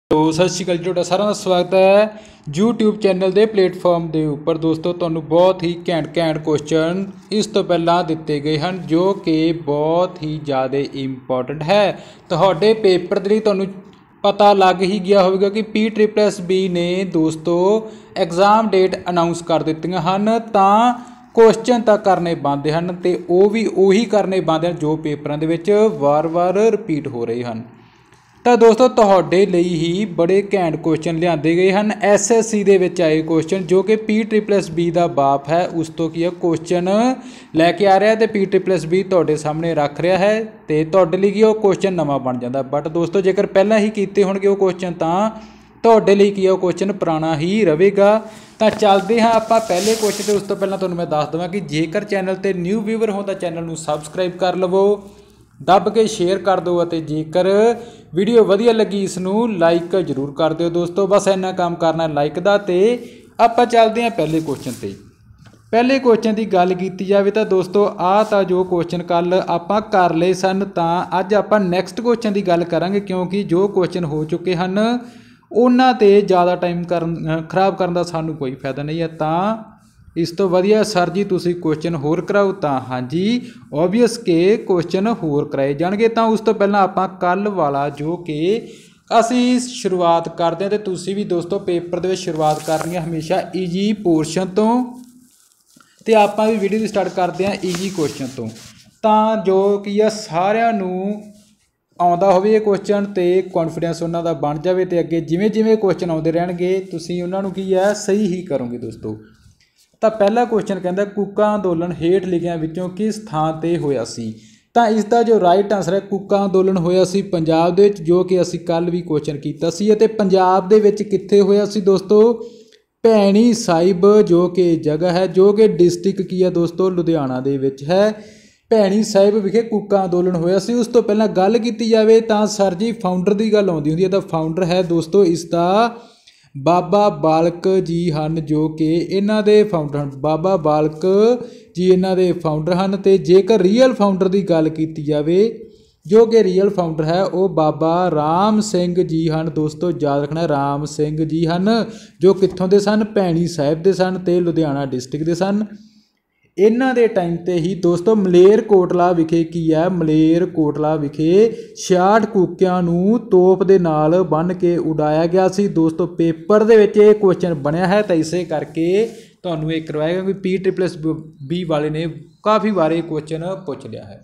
तो सत श्री अकाल जी, ਤੁਹਾਡਾ ਸਾਰਿਆਂ ਦਾ ਸਵਾਗਤ ਹੈ YouTube ਚੈਨਲ ਦੇ ਪਲੇਟਫਾਰਮ ਦੇ ਉੱਪਰ। ਦੋਸਤੋ ਤੁਹਾਨੂੰ ਬਹੁਤ ਹੀ ਘੈਂਟ ਕੁਐਸਚਨ ਇਸ ਤੋਂ ਪਹਿਲਾਂ ਦਿੱਤੇ ਗਏ ਹਨ ਜੋ ਕਿ ਬਹੁਤ ਹੀ ਜ਼ਿਆਦਾ ਇੰਪੋਰਟੈਂਟ ਹੈ। ਤੁਹਾਡੇ ਪੇਪਰ ਦੇ ਲਈ ਤੁਹਾਨੂੰ ਪਤਾ ਲੱਗ ਹੀ ਗਿਆ ਹੋਵੇਗਾ ਕਿ PSSB ਨੇ ਦੋਸਤੋ ਐਗਜ਼ਾਮ ਡੇਟ ਅਨਾਉਂਸ ਕਰ ਦਿੱਤੀਆਂ ਹਨ, ਤਾਂ ਕੁਐਸਚਨ ਤਾਂ ਕਰਨੇ ਬਣਦੇ ਹਨ ਤੇ ਉਹ ਵੀ ਉਹੀ ਕਰਨੇ ਬਣਦੇ ਹਨ ਜੋ ਪੇਪਰਾਂ ਦੇ ਵਿੱਚ ਵਾਰ-ਵਾਰ ਰਿਪੀਟ ਹੋ ਰਹੇ ਹਨ। ਤਾਂ ਦੋਸਤੋ ਤੁਹਾਡੇ ਲਈ ਹੀ ਬੜੇ ਘੈਂਟ ਕੁਐਸਚਨ ਲਿਆਂਦੇ ਗਏ ਹਨ। SSC ਦੇ ਵਿੱਚ ਆਏ ਕੁਐਸਚਨ ਜੋ ਕਿ PSSB ਦਾ ਬਾਪ ਹੈ ਉਸ ਤੋਂ ਕੀ ਹੈ ਕੁਐਸਚਨ ਲੈ ਕੇ ਆ ਰਿਹਾ ਤੇ PSSB ਤੁਹਾਡੇ ਸਾਹਮਣੇ ਰੱਖ ਰਿਹਾ ਹੈ ਤੇ ਤੁਹਾਡੇ ਲਈ ਕੀ ਉਹ ਕੁਐਸਚਨ ਨਵਾਂ ਬਣ ਜਾਂਦਾ। ਬਟ ਦੋਸਤੋ ਜੇਕਰ ਪਹਿਲਾਂ ਹੀ ਕੀਤੇ ਹੋਣਗੇ ਉਹ ਕੁਐਸਚਨ ਤਾਂ ਤੁਹਾਡੇ ਲਈ ਕੀ ਹੈ ਉਹ ਕੁਐਸਚਨ ਪੁਰਾਣਾ ਹੀ ਰਹੇਗਾ। ਤਾਂ ਚੱਲਦੇ ਹਾਂ ਆਪਾਂ ਪਹਿਲੇ ਕੁਐਸਚਨ ਤੇ। ਉਸ ਤੋਂ ਪਹਿਲਾਂ ਤੁਹਾਨੂੰ ਮੈਂ ਦੱਸ ਦੇਵਾਂ ਕਿ ਜੇਕਰ ਚੈਨਲ ਤੇ ਨਿਊ ਵਿਊਅਰ ਹੋ ਤਾਂ ਚੈਨਲ ਨੂੰ ਸਬਸਕ੍ਰਾਈਬ ਕਰ ਲਵੋ, ਦੱਬ ਕੇ ਸ਼ੇਅਰ ਕਰ ਦਿਓ ਅਤੇ ਜੇਕਰ ਵੀਡੀਓ ਵਧੀਆ ਲੱਗੀ ਇਸ ਨੂੰ ਲਾਈਕ ਜ਼ਰੂਰ ਕਰ ਦਿਓ ਦੋਸਤੋ। ਬਸ ਇੰਨਾ ਕੰਮ ਕਰਨਾ ਲਾਈਕ ਦਾ। ਤੇ ਆਪਾਂ ਚੱਲਦੇ ਹਾਂ ਪਹਿਲੇ ਕੁਐਸਚਨ ਤੇ। ਪਹਿਲੇ ਕੁਐਸਚਨ ਦੀ ਗੱਲ ਕੀਤੀ ਜਾਵੇ ਤਾਂ ਦੋਸਤੋ ਆਹ ਤਾਂ ਜੋ ਕੁਐਸਚਨ ਕੱਲ੍ਹ ਆਪਾਂ ਕਰ ਲਏ ਸਨ, ਤਾਂ ਅੱਜ ਆਪਾਂ ਨੈਕਸਟ ਕੁਐਸਚਨ ਦੀ ਗੱਲ ਕਰਾਂਗੇ ਕਿਉਂਕਿ ਜੋ ਕੁਐਸਚਨ ਹੋ ਚੁੱਕੇ ਹਨ ਉਹਨਾਂ 'ਤੇ ਜ਼ਿਆਦਾ ਟਾਈਮ ਖਰਾਬ ਕਰਨ ਦਾ ਸਾਨੂੰ ਕੋਈ ਫਾਇਦਾ ਨਹੀਂ ਹੈ। ਤਾਂ ਇਸ ਤੋਂ ਵਧੀਆ ਸਰ ਜੀ ਤੁਸੀਂ ਕੁਐਸਚਨ ਹੋਰ ਕਰਾਓ, ਤਾਂ ਹਾਂਜੀ ਓਬਵੀਅਸ ਕਿ ਕੁਐਸਚਨ ਹੋਰ ਕਰਾਏ ਜਾਣਗੇ। ਤਾਂ ਉਸ ਤੋਂ ਪਹਿਲਾਂ ਆਪਾਂ ਕੱਲ੍ਹ ਵਾਲਾ ਜੋ ਕਿ ਅਸੀਂ ਸ਼ੁਰੂਆਤ ਕਰਦੇ ਹਾਂ ਤੇ ਤੁਸੀਂ ਵੀ ਦੋਸਤੋ ਪੇਪਰ ਦੇ ਵਿੱਚ ਸ਼ੁਰੂਆਤ ਕਰਨੀ ਹੈ ਹਮੇਸ਼ਾ ਈਜੀ ਪੋਰਸ਼ਨ ਤੋਂ, ਤੇ ਆਪਾਂ ਵੀ ਵੀਡੀਓ ਦੀ ਸਟਾਰਟ ਕਰਦੇ ਹਾਂ ਈਜੀ ਕੁਐਸਚਨ ਤੋਂ, ਤਾਂ ਜੋ ਕੀ ਆ ਸਾਰਿਆਂ ਨੂੰ ਆਉਂਦਾ ਹੋਵੇ ਇਹ ਕੁਐਸਚਨ ਤੇ ਕੌਨਫੀਡੈਂਸ ਉਹਨਾਂ ਦਾ ਬਣ ਜਾਵੇ ਤੇ ਅੱਗੇ ਜਿਵੇਂ ਜਿਵੇਂ ਕੁਐਸਚਨ ਆਉਂਦੇ ਰਹਿਣਗੇ ਤੁਸੀਂ ਉਹਨਾਂ ਨੂੰ ਕੀ ਹੈ ਸਹੀ ਹੀ ਕਰੋਗੇ ਦੋਸਤੋ। ਤਾਂ ਪਹਿਲਾ ਕੁਐਸਚਨ ਕਹਿੰਦਾ ਕੂਕਾ ਅੰਦੋਲਨ ਹੇਠ ਲਿਖਿਆਂ ਵਿੱਚੋਂ ਕਿਸ ਥਾਂ 'ਤੇ ਹੋਇਆ ਸੀ? ਤਾਂ ਇਸ ਦਾ ਜੋ ਰਾਈਟ ਆਨਸਰ ਹੈ ਕੂਕਾ ਅੰਦੋਲਨ ਹੋਇਆ ਸੀ ਪੰਜਾਬ ਦੇ ਵਿੱਚ, ਜੋ ਕਿ ਅਸੀਂ ਕੱਲ੍ਹ ਵੀ ਕੁਐਸਚਨ ਕੀਤਾ ਸੀ। ਅਤੇ ਪੰਜਾਬ ਦੇ ਵਿੱਚ ਕਿੱਥੇ ਹੋਇਆ ਸੀ ਦੋਸਤੋ? ਭੈਣੀ ਸਾਹਿਬ ਜੋ ਕਿ ਜਗ੍ਹਾ ਹੈ, ਜੋ ਕਿ ਡਿਸਟ੍ਰਿਕਟ ਕੀ ਹੈ ਦੋਸਤੋ ਲੁਧਿਆਣਾ ਦੇ ਵਿੱਚ ਹੈ। ਭੈਣੀ ਸਾਹਿਬ ਵਿਖੇ ਕੂਕਾ ਅੰਦੋਲਨ ਹੋਇਆ ਸੀ। ਉਸ ਤੋਂ ਪਹਿਲਾਂ ਗੱਲ ਕੀਤੀ ਜਾਵੇ ਤਾਂ ਸਰ ਜੀ ਫਾਊਂਡਰ ਦੀ ਗੱਲ ਆਉਂਦੀ ਹੁੰਦੀ ਹੈ, ਤਾਂ ਫਾਊਂਡਰ ਹੈ ਦੋਸਤੋ ਇਸ ਦਾ ਬਾਬਾ ਬਾਲਕ ਜੀ ਹਨ, ਜੋ ਕਿ ਇਹਨਾਂ ਦੇ ਫਾਊਂਡਰ ਹਨ। ਬਾਬਾ ਬਾਲਕ ਜੀ ਇਹਨਾਂ ਦੇ ਫਾਊਂਡਰ ਹਨ। ਅਤੇ ਜੇਕਰ ਰੀਅਲ ਫਾਊਂਡਰ ਦੀ ਗੱਲ ਕੀਤੀ ਜਾਵੇ ਜੋ ਕਿ ਰੀਅਲ ਫਾਊਂਡਰ ਹੈ ਉਹ ਬਾਬਾ ਰਾਮ ਸਿੰਘ ਜੀ ਹਨ ਦੋਸਤੋ, ਯਾਦ ਰੱਖਣਾ ਰਾਮ ਸਿੰਘ ਜੀ ਹਨ, ਜੋ ਕਿੱਥੋਂ ਦੇ ਸਨ? ਭੈਣੀ ਸਾਹਿਬ ਦੇ ਸਨ ਤੇ ਲੁਧਿਆਣਾ ਡਿਸਟ੍ਰਿਕਟ ਦੇ ਸਨ। ਇਹਨਾਂ ਦੇ ਟਾਈਮ 'ਤੇ ਹੀ ਦੋਸਤੋ ਮਲੇਰਕੋਟਲਾ ਵਿਖੇ ਕੀ ਹੈ ਮਲੇਰਕੋਟਲਾ ਵਿਖੇ 66 ਕੂਕਿਆਂ ਨੂੰ ਤੋਪ ਦੇ ਨਾਲ ਬੰਨ੍ਹ ਕੇ ਉਡਾਇਆ ਗਿਆ ਸੀ ਦੋਸਤੋ। ਪੇਪਰ ਦੇ ਵਿੱਚ ਇਹ ਕੁਐਸਚਨ ਬਣਿਆ ਹੈ ਤਾਂ ਇਸੇ ਕਰਕੇ ਤੁਹਾਨੂੰ ਇਹ ਕਰਵਾਏਗਾ ਕਿ PSSB ਵਾਲੇ ਨੇ ਕਾਫੀ ਵਾਰ ਇਹ ਕੁਐਸਚਨ ਪੁੱਛ ਲਿਆ ਹੈ।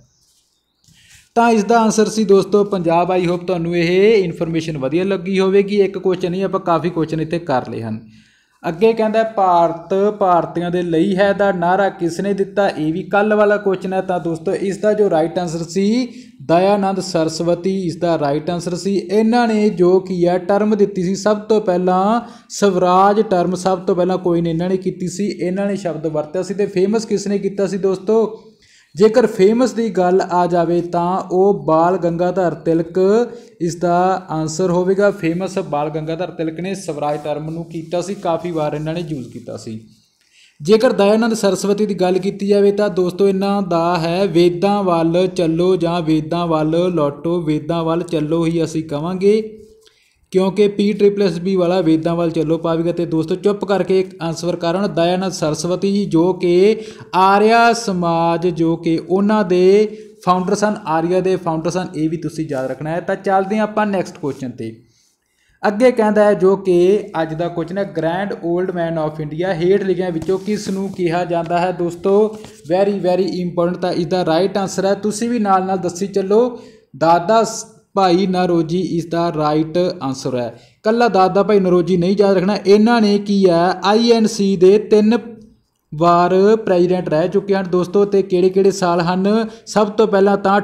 ਤਾਂ ਇਸ ਦਾ ਆਨਸਰ ਸੀ ਦੋਸਤੋ ਪੰਜਾਬ। ਆਈ ਹੋਪ ਤੁਹਾਨੂੰ ਇਹ ਇਨਫੋਰਮੇਸ਼ਨ ਵਧੀਆ ਲੱਗੀ ਹੋਵੇਗੀ। ਇੱਕ ਕੁਐਸਚਨ ਨਹੀਂ ਆਪਾਂ ਕਾਫੀ ਕੁਐਸਚਨ ਇੱਥੇ ਕਰ ਲਏ ਹਨ। ਅੱਗੇ ਕਹਿੰਦਾ ਭਾਰਤ ਭਾਰਤੀਆਂ ਦੇ ਲਈ ਹੈ ਦਾ ਨਾਅਰਾ ਕਿਸ ਨੇ ਦਿੱਤਾ? ਇਹ ਵੀ ਕੱਲ੍ਹ ਵਾਲਾ ਕੁਐਸਚਨ ਹੈ। ਤਾਂ ਦੋਸਤੋ ਇਸ ਦਾ ਜੋ ਰਾਈਟ ਆਨਸਰ ਸੀ ਦਇਆਨੰਦ ਸਰਸਵਤੀ ਇਸ ਦਾ ਰਾਈਟ ਆਨਸਰ ਸੀ। ਇਹਨਾਂ ਨੇ ਜੋ ਕੀ ਹੈ ਟਰਮ ਦਿੱਤੀ ਸੀ ਸਭ ਤੋਂ ਪਹਿਲਾਂ ਸਵਰਾਜ ਟਰਮ, ਸਭ ਤੋਂ ਪਹਿਲਾਂ ਕੋਈ ਨੇ ਇਹਨਾਂ ਨੇ ਕੀਤੀ ਸੀ, ਇਹਨਾਂ ਨੇ ਸ਼ਬਦ ਵਰਤਿਆ ਸੀ। ਤੇ ਫੇਮਸ ਕਿਸ ਨੇ ਕੀਤਾ ਸੀ ਦੋਸਤੋ? ਜੇਕਰ ਫੇਮਸ ਦੀ ਗੱਲ ਆ ਜਾਵੇ ਤਾਂ ਉਹ ਬਾਲ ਗੰਗਾਧਰ ਤਿਲਕ ਇਸ ਦਾ ਆਨਸਰ ਹੋਵੇਗਾ। ਫੇਮਸ ਬਾਲ ਗੰਗਾਧਰ ਤਿਲਕ ਨੇ ਸਵਰਾਜ ਟਰਮ ਨੂੰ ਕੀਤਾ ਸੀ, ਕਾਫੀ ਵਾਰ ਇਹਨਾਂ ਨੇ ਯੂਜ਼ ਕੀਤਾ ਸੀ। ਜੇਕਰ ਦਇਆਨੰਦ ਸਰਸਵਤੀ ਦੀ ਗੱਲ ਕੀਤੀ ਜਾਵੇ ਤਾਂ ਦੋਸਤੋ ਇਹਨਾਂ ਦਾ ਹੈ ਵੇਦਾਂ ਵੱਲ ਚੱਲੋ ਜਾਂ ਵੇਦਾਂ ਵੱਲ ਲੌਟੋ, ਵੇਦਾਂ ਵੱਲ ਚੱਲੋ ਹੀ ਅਸੀਂ ਕਵਾਂਗੇ ਕਿਉਂਕਿ PSSB ਵਾਲਾ ਵੇਦਾਂ ਵੱਲ ਚੱਲੋ ਪਾਵੇਗਾ। ਤੇ ਦੋਸਤੋ ਚੁੱਪ ਕਰਕੇ ਆਨਸਰ ਕਰਨ ਦਇਆਨੰਦ ਸਰਸਵਤੀ ਜੀ ਜੋ ਕਿ ਆਰੀਆ ਸਮਾਜ ਜੋ ਕਿ ਉਹਨਾਂ ਦੇ ਫਾਊਂਡਰ ਸਨ, ਆਰੀਆ ਦੇ ਫਾਊਂਡਰ ਸਨ, ਇਹ ਵੀ ਤੁਸੀਂ ਯਾਦ ਰੱਖਣਾ ਹੈ। ਤਾਂ ਚੱਲਦੇ ਹਾਂ ਆਪਾਂ ਨੈਕਸਟ ਕੁਐਸਚਨ ਤੇ। ਅੱਗੇ ਕਹਿੰਦਾ ਹੈ ਜੋ ਕਿ ਅੱਜ ਦਾ ਕੁਐਸਚਨ ਹੈ grand old man of India ਹੇਠ ਲਿਖਿਆਂ ਵਿੱਚੋਂ ਕਿਸ ਨੂੰ ਕਿਹਾ ਜਾਂਦਾ ਹੈ ਦੋਸਤੋ? Very important. ਤਾਂ ਇਸ ਦਾ ਰਾਈਟ ਆਨਸਰ ਹੈ, ਤੁਸੀਂ ਵੀ ਨਾਲ ਨਾਲ ਦੱਸੀ ਚੱਲੋ, ਦਾਦਾ ਭਾਈ ਨਰੋਜੀ ਇਸ ਦਾ ਰਾਈਟ ਆਨਸਰ ਹੈ। ਕੱਲਾ ਦਾਦਾ ਭਾਈ ਨਰੋਜੀ ਨਹੀਂ ਯਾਦ ਰੱਖਣਾ, ਇਹਨਾਂ ਨੇ ਕੀ ਹੈ INC ਦੇ 3 ਵਾਰ ਪ੍ਰੈਜ਼ੀਡੈਂਟ ਰਹਿ ਚੁੱਕੇ ਹਨ ਦੋਸਤੋ। ਤੇ ਕਿਹੜੇ ਸਾਲ ਹਨ? ਸਭ ਤੋਂ ਪਹਿਲਾਂ ਤਾਂ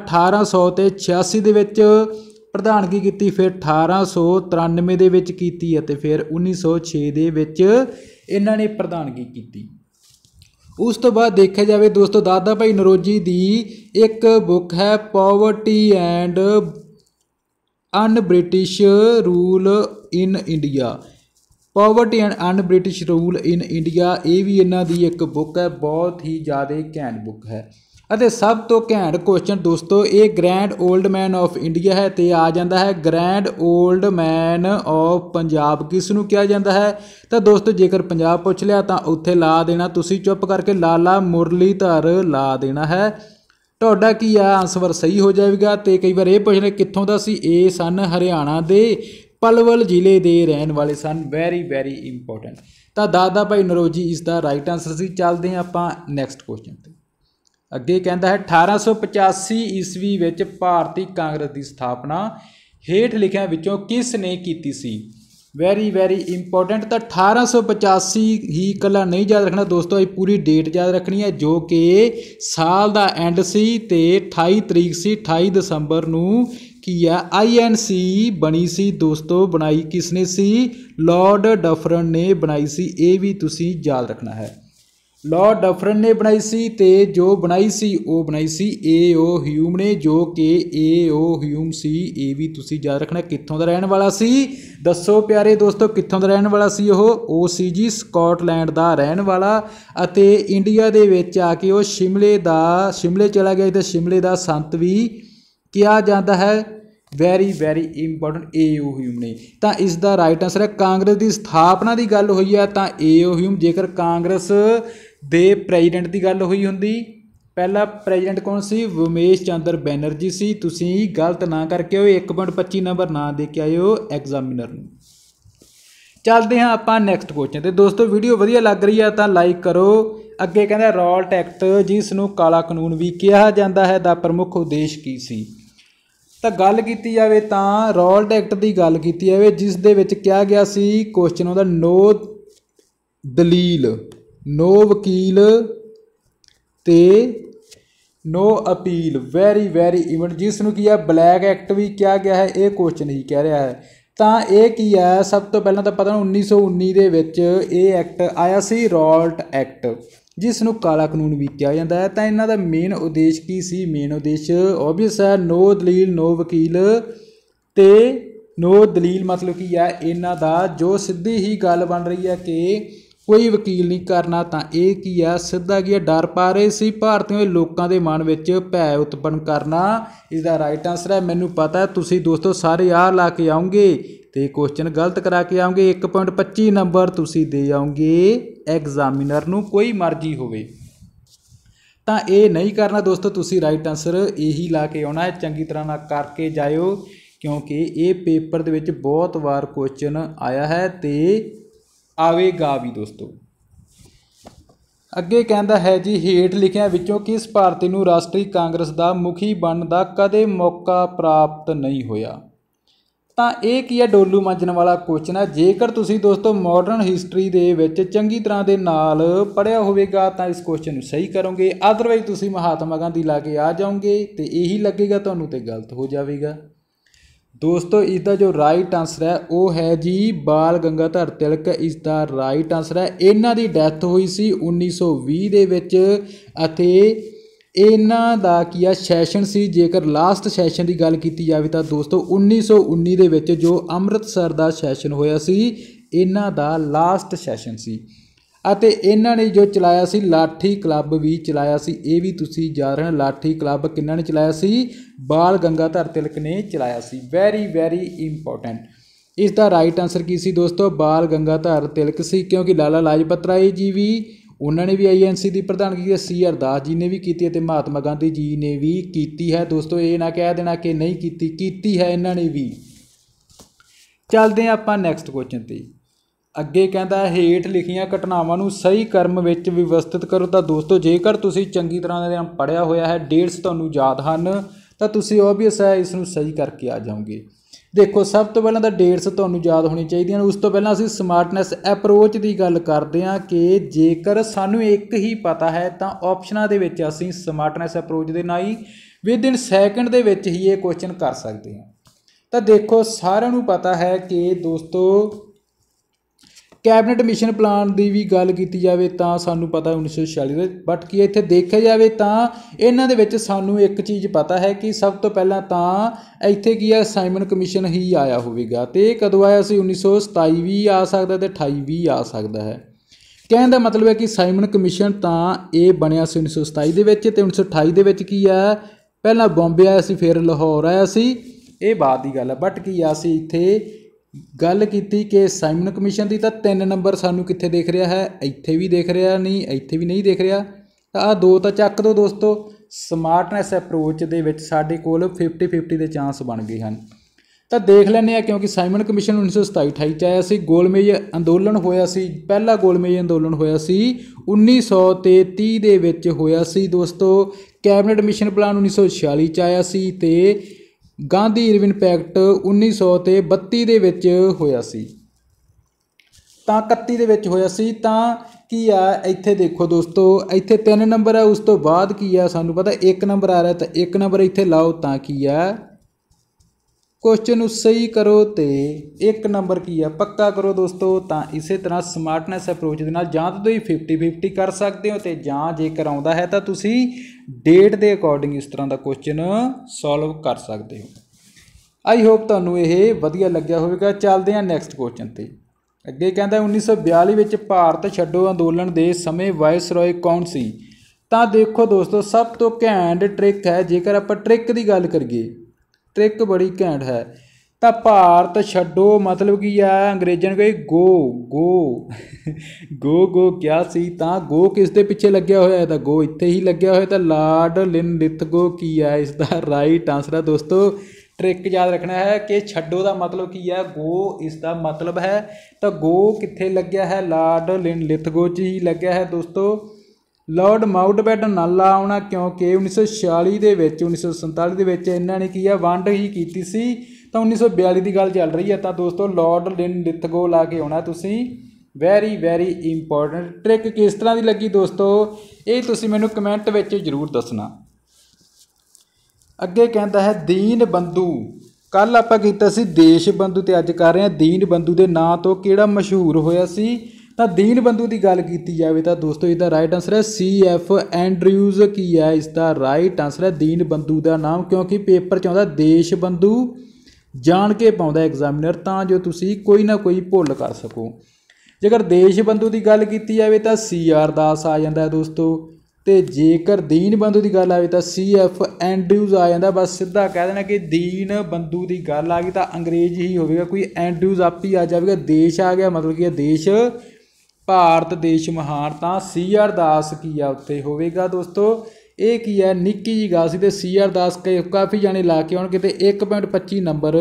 1886 ਦੇ ਵਿੱਚ ਪ੍ਰਧਾਨਗੀ ਕੀਤੀ, ਫਿਰ 1893 ਦੇ ਵਿੱਚ ਕੀਤੀ ਅਤੇ ਫਿਰ 1906 ਦੇ ਵਿੱਚ ਇਹਨਾਂ ਨੇ ਪ੍ਰਧਾਨਗੀ ਕੀਤੀ। ਉਸ ਤੋਂ ਬਾਅਦ ਦੇਖਿਆ ਜਾਵੇ ਦੋਸਤੋ ਦਾਦਾ ਭਾਈ ਨਰੋਜੀ ਦੀ ਇੱਕ ਬੁੱਕ ਹੈ poverty and unBritish rule in India, poverty and unBritish rule in India, ਇਹ ਵੀ ਇਹਨਾਂ ਦੀ ਇੱਕ ਬੁੱਕ ਹੈ, ਬਹੁਤ ਹੀ ਜ਼ਿਆਦਾ ਘੈਂਟ ਬੁੱਕ ਹੈ। ਅਤੇ ਸਭ ਤੋਂ ਘੈਂਟ ਕੁਐਸਚਨ ਦੋਸਤੋ ਇਹ grand old man of India ਹੈ ਤੇ ਆ ਜਾਂਦਾ ਹੈ grand old man of Punjab ਕਿਸ ਨੂੰ ਕਿਹਾ ਜਾਂਦਾ ਹੈ। ਤਾਂ ਦੋਸਤੋ ਜੇਕਰ ਪੰਜਾਬ ਪੁੱਛ ਲਿਆ ਤਾਂ ਉੱਥੇ ਲਾ ਦੇਣਾ ਤੁਸੀਂ ਚੁੱਪ ਕਰਕੇ ਲਾਲਾ ਮੁਰਲੀਧਰ ਲਾ ਦੇਣਾ ਹੈ। ਤੁਹਾਡਾ ਕੀ ਆ ਆਂਸਰ ਸਹੀ ਹੋ ਜਾਵੇਗਾ। ਤੇ ਕਈ ਵਾਰ ਇਹ ਪੁੱਛਣਾ ਕਿੱਥੋਂ ਦਾ ਸੀ, ਇਹ ਸਨ ਹਰਿਆਣਾ ਦੇ ਪਲਵਲ ਜ਼ਿਲ੍ਹੇ ਦੇ ਰਹਿਣ ਵਾਲੇ ਸਨ। Very important. ਤਾਂ ਦਾਦਾ ਭਾਈ ਨਰੋਜੀ ਇਸ ਦਾ ਰਾਈਟ ਆਂਸਰ ਸੀ। ਚੱਲਦੇ ਹਾਂ ਆਪਾਂ ਨੈਕਸਟ ਕੁਐਸਚਨ ਤੇ। ਅੱਗੇ ਕਹਿੰਦਾ ਹੈ 1885 ਈਸਵੀ ਵਿੱਚ ਭਾਰਤੀ ਕਾਂਗਰਸ ਦੀ ਸਥਾਪਨਾ ਹੇਠ ਲਿਖਿਆਂ ਵਿੱਚੋਂ ਕਿਸ ਨੇ ਕੀਤੀ ਸੀ। Very important. ਤਾਂ 1885 ਹੀ ਇਕੱਲਾ ਨਹੀਂ ਯਾਦ ਰੱਖਣਾ ਦੋਸਤੋ, ਇਹ ਪੂਰੀ ਡੇਟ ਯਾਦ ਰੱਖਣੀ ਹੈ ਜੋ ਕਿ ਸਾਲ ਦਾ ਐਂਡ ਸੀ ਤੇ 28 ਤਰੀਕ ਸੀ। 28 ਦਸੰਬਰ ਨੂੰ ਕੀ ਆ INC ਬਣੀ ਸੀ ਦੋਸਤੋ। ਬਣਾਈ ਕਿਸ ਨੇ ਸੀ, ਲਾਰਡ ਡਫਰਨ ਨੇ ਬਣਾਈ ਸੀ। ਇਹ ਵੀ ਤੁਸੀਂ ਯਾਦ ਰੱਖਣਾ ਹੈ, ਲਾਰਡ ਡਫਰਨ ਨੇ ਬਣਾਈ ਸੀ। ਤੇ ਜੋ ਬਣਾਈ ਸੀ ਉਹ ਬਣਾਈ ਸੀ AO ਹਿਊਮ ਨੇ, ਜੋ ਕਿ AO ਹਿਊਮ ਸੀ। ਇਹ ਵੀ ਤੁਸੀਂ ਯਾਦ ਰੱਖਣਾ। ਕਿੱਥੋਂ ਦਾ ਰਹਿਣ ਵਾਲਾ ਸੀ ਦੱਸੋ ਪਿਆਰੇ ਦੋਸਤੋ, ਕਿੱਥੋਂ ਦਾ ਰਹਿਣ ਵਾਲਾ ਸੀ ਉਹ ਸੀ ਜੀ ਸਕਾਟਲੈਂਡ ਦਾ ਰਹਿਣ ਵਾਲਾ। ਅਤੇ ਇੰਡੀਆ ਦੇ ਵਿੱਚ ਆ ਕੇ ਉਹ ਸ਼ਿਮਲੇ ਚਲਾ ਗਿਆ ਤੇ ਸ਼ਿਮਲੇ ਦਾ ਸੰਤ ਵੀ ਕਿਹਾ ਜਾਂਦਾ ਹੈ। ਵੈਰੀ ਇੰਪੋਰਟੈਂਟ AO ਹਿਊਮ ਨੇ। ਤਾਂ ਇਸ ਦਾ ਰਾਈਟ ਆਂਸਰ ਹੈ ਕਾਂਗਰਸ ਦੀ ਸਥਾਪਨਾ ਦੀ ਗੱਲ ਹੋਈ ਹੈ ਤਾਂ AO ਹਿਊਮ। ਜੇਕਰ ਕਾਂਗਰਸ ਦੇ ਪ੍ਰੈਜ਼ੀਡੈਂਟ ਦੀ ਗੱਲ ਹੋਈ ਹੁੰਦੀ, ਪਹਿਲਾ ਪ੍ਰੈਜ਼ੀਡੈਂਟ ਕੌਣ ਸੀ, ਉਮੇਸ਼ ਚੰਦਰ ਬੈਨਰਜੀ ਸੀ। ਤੁਸੀਂ ਗਲਤ ਨਾ ਕਰਕੇ ਆਇਓ, 1.25 ਨੰਬਰ ਨਾ ਦੇ ਕੇ ਆਇਓ ਐਗਜ਼ਾਮੀਨਰ ਨੂੰ। ਚੱਲਦੇ ਹਾਂ ਆਪਾਂ ਨੈਕਸਟ ਕੁਐਸਚਨ ਤੇ। ਦੋਸਤੋ ਵੀਡੀਓ ਵਧੀਆ ਲੱਗ ਰਹੀ ਹੈ ਤਾਂ ਲਾਈਕ ਕਰੋ। ਅੱਗੇ ਕਹਿੰਦਾ ਰੌਲਟ ਐਕਟ ਜਿਸ ਨੂੰ ਕਾਲਾ ਕਾਨੂੰਨ ਵੀ ਕਿਹਾ ਜਾਂਦਾ ਹੈ ਦਾ ਪ੍ਰਮੁੱਖ ਉਦੇਸ਼ ਕੀ ਸੀ। ਤਾਂ ਗੱਲ ਕੀਤੀ ਜਾਵੇ ਤਾਂ ਰੌਲਟ ਐਕਟ ਦੀ ਗੱਲ ਕੀਤੀ ਜਾਵੇ ਜਿਸ ਦੇ ਵਿੱਚ ਕਿਹਾ ਗਿਆ ਸੀ, ਕੁਐਸਚਨ ਉਹਦਾ ਨੋ ਦਲੀਲ, ਨੋ ਵਕੀਲ ਤੇ ਨੋ ਅਪੀਲ। ਵੈਰੀ ਇਵਨ ਜਿਸ ਨੂੰ ਕੀ ਹੈ ਬਲੈਕ ਐਕਟ ਵੀ ਕਿਹਾ ਗਿਆ ਹੈ। ਇਹ ਕੁਐਸਚਨ ਹੀ ਕਹਿ ਰਿਹਾ ਹੈ। ਤਾਂ ਇਹ ਕੀ ਹੈ, ਸਭ ਤੋਂ ਪਹਿਲਾਂ ਤਾਂ ਪਤਾ 1919 ਦੇ ਵਿੱਚ ਇਹ ਐਕਟ ਆਇਆ ਸੀ ਰੌਲਟ ਐਕਟ ਜਿਸ ਨੂੰ ਕਾਲਾ ਕਾਨੂੰਨ ਵੀ ਕਿਹਾ ਜਾਂਦਾ ਹੈ। ਤਾਂ ਇਹਨਾਂ ਦਾ ਮੇਨ ਉਦੇਸ਼ ਕੀ ਸੀ, ਮੇਨ ਉਦੇਸ਼ ਓਬਵੀਅਸ ਹੈ ਨੋ ਦਲੀਲ ਨੋ ਵਕੀਲ। ਤੇ ਨੋ ਦਲੀਲ ਮਤਲਬ ਕੀ ਹੈ, ਇਹਨਾਂ ਦਾ ਜੋ ਸਿੱਧੀ ਹੀ ਗੱਲ ਬਣ ਰਹੀ ਹੈ ਕਿ ਕੋਈ ਵਕੀਲ ਨਹੀਂ ਕਰਨਾ। ਤਾਂ ਇਹ ਕੀ ਆ ਸਿੱਧਾ ਕੀ ਆ ਡਰ ਪਾ ਰਹੇ ਸੀ ਭਾਰਤੀ ਲੋਕਾਂ ਦੇ ਮਨ ਵਿੱਚ ਭੈ ਉਤਪੰਨ ਕਰਨਾ। ਇਸ ਦਾ ਰਾਈਟ ਆਂਸਰ ਹੈ, ਮੈਨੂੰ ਪਤਾ ਤੁਸੀਂ ਦੋਸਤੋ ਸਾਰੇ ਆਹ ਲਾ ਕੇ ਆਉਂਗੇ ਤੇ ਕੁਐਸਚਨ ਗਲਤ ਕਰਾ ਕੇ ਆਉਂਗੇ। 1.25 ਨੰਬਰ ਤੁਸੀਂ ਦੇ ਆਉਂਗੇ ਐਗਜ਼ਾਮੀਨਰ ਨੂੰ, ਕੋਈ ਮਰਜ਼ੀ ਹੋਵੇ। ਤਾਂ ਇਹ ਨਹੀਂ ਕਰਨਾ ਦੋਸਤੋ, ਤੁਸੀਂ ਰਾਈਟ ਆਂਸਰ ਇਹੀ ਲਾ ਕੇ ਆਉਣਾ ਹੈ। ਚੰਗੀ ਤਰ੍ਹਾਂ ਨਾਲ ਕਰਕੇ ਜਾਇਓ ਕਿਉਂਕਿ ਇਹ ਪੇਪਰ ਦੇ ਵਿੱਚ ਬਹੁਤ ਵਾਰ ਕੁਐਸਚਨ ਆਇਆ ਹੈ ਤੇ ਆਵੇਗਾ ਵੀ ਦੋਸਤੋ। ਅੱਗੇ ਕਹਿੰਦਾ ਹੈ ਜੀ ਹੇਠ ਲਿਖਿਆਂ ਵਿੱਚੋਂ ਕਿਸ ਭਾਰਤੀ ਨੂੰ ਰਾਸ਼ਟਰੀ ਕਾਂਗਰਸ ਦਾ ਮੁਖੀ ਬਣਨ ਦਾ ਕਦੇ ਮੌਕਾ ਪ੍ਰਾਪਤ ਨਹੀਂ ਹੋਇਆ। ਤਾਂ ਇਹ ਕੀ ਹੈ ਡੋਲੂ ਮਾਂਜਣ ਵਾਲਾ ਕੁਐਸਚਨ ਹੈ। ਜੇਕਰ ਤੁਸੀਂ ਦੋਸਤੋ ਮਾਡਰਨ ਹਿਸਟਰੀ ਦੇ ਵਿੱਚ ਚੰਗੀ ਤਰ੍ਹਾਂ ਦੇ ਨਾਲ ਪੜ੍ਹਿਆ ਹੋਵੇਗਾ ਤਾਂ ਇਸ ਕੁਐਸਚਨ ਨੂੰ ਸਹੀ ਕਰੋਗੇ। ਅਦਰਵਾਈਜ਼ ਤੁਸੀਂ ਮਹਾਤਮਾ ਗਾਂਧੀ ਲਾ ਕੇ ਆ ਜਾਓਗੇ ਤੇ ਇਹੀ ਲੱਗੇਗਾ ਤੁਹਾਨੂੰ ਤੇ ਗਲਤ ਹੋ ਜਾਵੇਗਾ ਦੋਸਤੋ। ਇਸ ਦਾ ਜੋ ਰਾਈਟ ਆਂਸਰ ਹੈ ਉਹ ਹੈ ਜੀ ਬਾਲ ਗੰਗਾਧਰ ਤਿਲਕ। ਇਸ ਦਾ ਰਾਈਟ ਆਂਸਰ ਹੈ। ਇਹਨਾਂ ਦੀ ਡੈਥ ਹੋਈ ਸੀ 1920 ਦੇ ਵਿੱਚ ਅਤੇ ਇਹਨਾਂ ਦਾ ਕੀ ਆ ਸੈਸ਼ਨ ਸੀ। ਜੇਕਰ ਲਾਸਟ ਸੈਸ਼ਨ ਦੀ ਗੱਲ ਕੀਤੀ ਜਾਵੇ ਤਾਂ ਦੋਸਤੋ 1919 ਦੇ ਵਿੱਚ ਜੋ ਅੰਮ੍ਰਿਤਸਰ ਦਾ ਸੈਸ਼ਨ ਹੋਇਆ ਸੀ ਇਹਨਾਂ ਦਾ ਲਾਸਟ ਸੈਸ਼ਨ ਸੀ। ਅਤੇ ਇਹਨਾਂ ਨੇ ਜੋ ਚਲਾਇਆ ਸੀ ਲਾਠੀ ਕਲੱਬ ਵੀ ਚਲਾਇਆ ਸੀ। ਇਹ ਵੀ ਤੁਸੀਂ ਯਾਦ ਰੱਖਣਾ, ਲਾਠੀ ਕਲੱਬ ਕਿਹਨਾਂ ਨੇ ਚਲਾਇਆ ਸੀ, ਬਾਲ ਗੰਗਾਧਰ ਤਿਲਕ ਨੇ ਚਲਾਇਆ ਸੀ। Very important. ਇਸ ਦਾ ਰਾਈਟ ਆਂਸਰ ਕੀ ਸੀ ਦੋਸਤੋ, ਬਾਲ ਗੰਗਾਧਰ ਤਿਲਕ ਸੀ। ਕਿਉਂਕਿ ਲਾਲਾ ਲਾਜਪਤ ਰਾਏ ਜੀ ਵੀ ਉਹਨਾਂ ਨੇ ਵੀ INC ਦੀ ਪ੍ਰਧਾਨਗੀ ਕੀਤੀ, C ਅਰਦਾਸ ਜੀ ਨੇ ਵੀ ਕੀਤੀ ਅਤੇ ਮਹਾਤਮਾ ਗਾਂਧੀ ਜੀ ਨੇ ਵੀ ਕੀਤੀ ਹੈ ਦੋਸਤੋ। ਇਹ ਨਾ ਕਹਿ ਦੇਣਾ ਕਿ ਨਹੀਂ ਕੀਤੀ, ਕੀਤੀ ਹੈ ਇਹਨਾਂ ਨੇ ਵੀ। ਚੱਲਦੇ ਹਾਂ ਆਪਾਂ ਨੈਕਸਟ ਕੁਐਸਚਨ ਤੇ। ਅੱਗੇ ਕਹਿੰਦਾ ਹੇਠ ਲਿਖੀਆਂ ਘਟਨਾਵਾਂ ਨੂੰ ਸਹੀ ਕ੍ਰਮ ਵਿੱਚ ਵਿਵਸਥਿਤ ਕਰੋ। ਤਾਂ ਦੋਸਤੋ ਜੇਕਰ ਤੁਸੀਂ ਚੰਗੀ ਤਰ੍ਹਾਂ ਦੇ ਨਾਲ ਪੜ੍ਹਿਆ ਹੋਇਆ ਹੈ, ਡੇਟਸ ਤੁਹਾਨੂੰ ਯਾਦ ਹਨ ਤਾਂ ਤੁਸੀਂ ਓਬਵੀਅਸ ਹੈ ਇਸ ਨੂੰ ਸਹੀ ਕਰਕੇ ਆ ਜਾਓਗੇ। ਦੇਖੋ ਸਭ ਤੋਂ ਪਹਿਲਾਂ ਤਾਂ ਡੇਟਸ ਤੁਹਾਨੂੰ ਯਾਦ ਹੋਣੀ ਚਾਹੀਦੀਆਂ ਨੇ। ਉਸ ਤੋਂ ਪਹਿਲਾਂ ਅਸੀਂ ਸਮਾਰਟਨੈਸ ਅਪਰੋਚ ਦੀ ਗੱਲ ਕਰਦੇ ਹਾਂ ਕਿ ਜੇਕਰ ਸਾਨੂੰ ਇੱਕ ਹੀ ਪਤਾ ਹੈ ਤਾਂ ਆਪਸ਼ਨਾਂ ਦੇ ਵਿੱਚ ਅਸੀਂ ਸਮਾਰਟਨੈਸ ਅਪਰੋਚ ਦੇ ਨਾਲ ਹੀ ਵਿਦਿਨ ਸੈਕਿੰਡ ਦੇ ਵਿੱਚ ਹੀ ਇਹ ਕੁਐਸਚਨ ਕਰ ਸਕਦੇ ਹਾਂ। ਤਾਂ ਦੇਖੋ ਸਾਰਿਆਂ ਨੂੰ ਪਤਾ ਹੈ ਕਿ ਦੋਸਤੋ ਕੈਬਨਿਟ ਮਿਸ਼ਨ ਪਲਾਨ ਦੀ ਵੀ ਗੱਲ ਕੀਤੀ ਜਾਵੇ ਤਾਂ ਸਾਨੂੰ ਪਤਾ 1946 ਦੇ। ਬਟ ਕੀ ਇੱਥੇ ਦੇਖਿਆ ਜਾਵੇ ਤਾਂ ਇਹਨਾਂ ਦੇ ਵਿੱਚ ਸਾਨੂੰ ਇੱਕ ਚੀਜ਼ ਪਤਾ ਹੈ ਕਿ ਸਭ ਤੋਂ ਪਹਿਲਾਂ ਤਾਂ ਇੱਥੇ ਕੀ ਹੈ ਸਾਈਮਨ ਕਮਿਸ਼ਨ ਹੀ ਆਇਆ ਹੋਵੇਗਾ। ਅਤੇ ਇਹ ਕਦੋਂ ਆਇਆ ਸੀ 1927 ਵੀ ਆ ਸਕਦਾ ਅਤੇ 28 ਵੀ ਆ ਸਕਦਾ ਹੈ। कहने का मतलब है कि साइमन कमीशन तो ये बनया 1927 ਦੇ ਵਿੱਚ ਤੇ 1928 ਦੇ ਵਿੱਚ ਕੀ ਆ ਪਹਿਲਾਂ ਬੰਬੇ ਆਇਆ ਸੀ ਫਿਰ ਲਾਹੌਰ ਆਇਆ ਸੀ ਇਹ ਬਾਅਦ ਦੀ ਗੱਲ ਹੈ बट ਕੀ ਆ ਸੀ ਇੱਥੇ ਗੱਲ ਕੀਤੀ ਕਿ ਸਾइमन ਕਮਿਸ਼ਨ ਦੀ ਤਾਂ 3 ਨੰਬਰ ਸਾਨੂੰ ਕਿੱਥੇ ਦਿਖ ਰਿਹਾ ਹੈ ਇੱਥੇ ਵੀ ਦਿਖ ਰਿਹਾ ਨਹੀਂ ਇੱਥੇ ਵੀ ਨਹੀਂ ਦਿਖ ਰਿਹਾ ਤਾਂ ਆ ਦੋ ਤਾਂ ਚੱਕ ਦਿਓ ਦੋਸਤੋ ਸਮਾਰਟਨੈਸ ਅਪਰੋਚ ਦੇ ਵਿੱਚ ਸਾਡੇ ਕੋਲ 50-50 ਦੇ ਚਾਂਸ ਬਣ ਗਏ ਹਨ ਤਾਂ ਦੇਖ ਲੈਂਦੇ ਹਾਂ क्योंकि साइमन कमीशन 1927-28 ਚ ਆਇਆ ਸੀ ਗੋਲਮੇਜ ਅੰਦੋਲਨ ਹੋਇਆ ਸੀ ਪਹਿਲਾ ਗੋਲਮੇਜ ਅੰਦੋਲਨ ਹੋਇਆ ਸੀ 1930 ਦੇ ਵਿੱਚ ਹੋਇਆ ਸੀ ਦੋਸਤੋ ਕੈਬਨਿਟ ਮਿਸ਼ਨ ਪਲਾਨ 1946 ਚ ਆਇਆ ਸੀ ਤੇ ਗਾਂਧੀ ਇਰਵਿਨ ਪੈਕਟ 1932 ਦੇ ਵਿੱਚ ਹੋਇਆ ਸੀ ਤਾਂ 31 ਦੇ ਵਿੱਚ ਹੋਇਆ ਸੀ ਤਾਂ ਕੀ ਆ ਇੱਥੇ ਦੇਖੋ ਦੋਸਤੋ ਇੱਥੇ 3 ਨੰਬਰ ਹੈ ਉਸ ਤੋਂ ਬਾਅਦ ਕੀ ਆ ਸਾਨੂੰ ਪਤਾ 1 ਨੰਬਰ ਆ ਰਿਹਾ ਤਾਂ 1 ਨੰਬਰ ਇੱਥੇ ਲਾਓ ਤਾਂ ਕੀ ਆ क्वेश्चन ਨੂੰ सही करो तो 1 नंबर की है पक्का करो दोस्तों तो इस तरह स्मार्टनैस अप्रोच के नाल जां तो तुसीं 50-50 कर सकते हो तो जां जेकर आउंदा है तो तुसीं डेट के अकॉर्डिंग इस तरह का क्वेश्चन सॉल्व कर सकते हो आई होप तुहानूं ये वधिया लग्या होवेगा चलदे हां नैक्सट क्वेश्चन ते अगे कहता 1942 ਵਿੱਚ ਭਾਰਤ ਛੱਡੋ ਅੰਦੋਲਨ ਦੇ ਸਮੇਂ ਵਾਇਸਰॉय कौन सी ਤਾਂ देखो दोस्तों सब तो घैंट ट्रिक है जेकर आपां ट्रिक की गल करिए ट्रिक बड़ी घैंट है तो भारत छड्डो मतलब कि है अंग्रेज़ों ने कही गो गो गो क्या सी तां गो किस दे पिछे लग्या होया है तो गो इत्थे ही लग्या होया तो लॉर्ड लिनलिथगो की है इसका राइट आंसर है दोस्तों ट्रिक याद रखना है कि छड्डो का मतलब की है गो इसका मतलब है तो गो कित्थे लग्या है लॉर्ड लिनलिथगो च ही लग्या है दोस्तों लॉर्ड माउंटबैटन नाल आउणा क्योंकि 1946 ਦੇ ਵਿੱਚ 1947 ਦੇ ਵਿੱਚ ਇਹਨਾਂ ਨੇ ਕੀ ਆ ਵੰਡ ਹੀ ਕੀਤੀ ਸੀ ਤਾਂ 1942 ਦੀ ਗੱਲ ਚੱਲ ਰਹੀ ਹੈ ਤਾਂ ਦੋਸਤੋ ਲॉर्ड ਲਿਨਲਿਥਗੋ ਲਾ ਕੇ ਆਉਣਾ ਤੁਸੀਂ ਵੈਰੀ ਇੰਪੋਰਟੈਂਟ ਟ੍ਰਿਕ ਕਿਸ ਤਰ੍ਹਾਂ ਦੀ ਲੱਗੀ ਦੋਸਤੋ ਇਹ ਤੁਸੀਂ ਮੈਨੂੰ ਕਮੈਂਟ ਵਿੱਚ ਜ਼ਰੂਰ ਦੱਸਣਾ ਅੱਗੇ ਕਹਿੰਦਾ ਹੈ ਦੀਨ ਬੰਧੂ ਕੱਲ ਆਪਾਂ ਕੀਤਾ ਸੀ ਦੇਸ਼ ਬੰਧੂ ਤੇ ਅੱਜ ਕਰ ਰਹੇ ਹਾਂ ਦੀਨ ਬੰਧੂ ਦੇ ਨਾਂ ਤੋਂ ਕਿਹੜਾ ਮਸ਼ਹੂਰ ਹੋਇਆ ਸੀ ਤਾਂ ਦੀਨ ਬੰਧੂ ਦੀ ਗੱਲ ਕੀਤੀ ਜਾਵੇ ਤਾਂ ਦੋਸਤੋ ਇਹਦਾ ਰਾਈਟ ਆਂਸਰ ਹੈ CF ਐਂਡਰਿਊਜ਼ ਕੀ ਹੈ ਇਸਦਾ ਰਾਈਟ ਆਂਸਰ ਹੈ ਦੀਨ ਬੰਧੂ ਦਾ ਨਾਮ ਕਿਉਂਕਿ ਪੇਪਰ 'ਚ ਆਉਂਦਾ ਦੇਸ਼ ਬੰਧੂ ਜਾਣ ਕੇ ਪਾਉਂਦਾ ਐਗਜ਼ਾਮੀਨਰ ਤਾਂ ਜੋ ਤੁਸੀਂ ਕੋਈ ਨਾ ਕੋਈ ਭੁੱਲ ਕਰ ਸਕੋ ਜੇਕਰ ਦੇਸ਼ ਬੰਧੂ ਦੀ ਗੱਲ ਕੀਤੀ ਜਾਵੇ ਤਾਂ CR ਦਾਸ ਆ ਜਾਂਦਾ ਦੋਸਤੋ ਤੇ ਜੇਕਰ ਦੀਨ ਬੰਧੂ ਦੀ ਗੱਲ ਆਵੇ ਤਾਂ CF ਐਂਡਰਿਊਜ਼ ਆ ਜਾਂਦਾ ਬਸ ਸਿੱਧਾ ਕਹਿ ਦੇਣਾ ਕਿ ਦੀਨ ਬੰਧੂ ਦੀ ਗੱਲ ਆ ਗਈ ਤਾਂ ਅੰਗਰੇਜ਼ ਹੀ ਹੋਵੇਗਾ ਕੋਈ ਐਂਡਰਿਊਜ਼ ਆਪ ਹੀ ਆ ਜਾਵੇਗਾ ਦੇਸ਼ ਆ ਗਿਆ ਮਤਲਬ ਕਿ ਦੇਸ਼ ਭਾਰਤ ਦੇਸ਼ ਮਹਾਨ ਤਾਂ CR ਦਾਸ ਕੀ ਆ ਉੱਤੇ ਹੋਵੇਗਾ ਦੋਸਤੋ ਇਹ ਕੀ ਹੈ ਨਿੱਕੀ ਜੀ ਗੱਲ ਸੀ ਤੇ CR ਦਾਸ ਕਾਫੀ ਜਾਣੇ ਲਾ ਕੇ ਆਉਣਗੇ ਤੇ 1.25 ਨੰਬਰ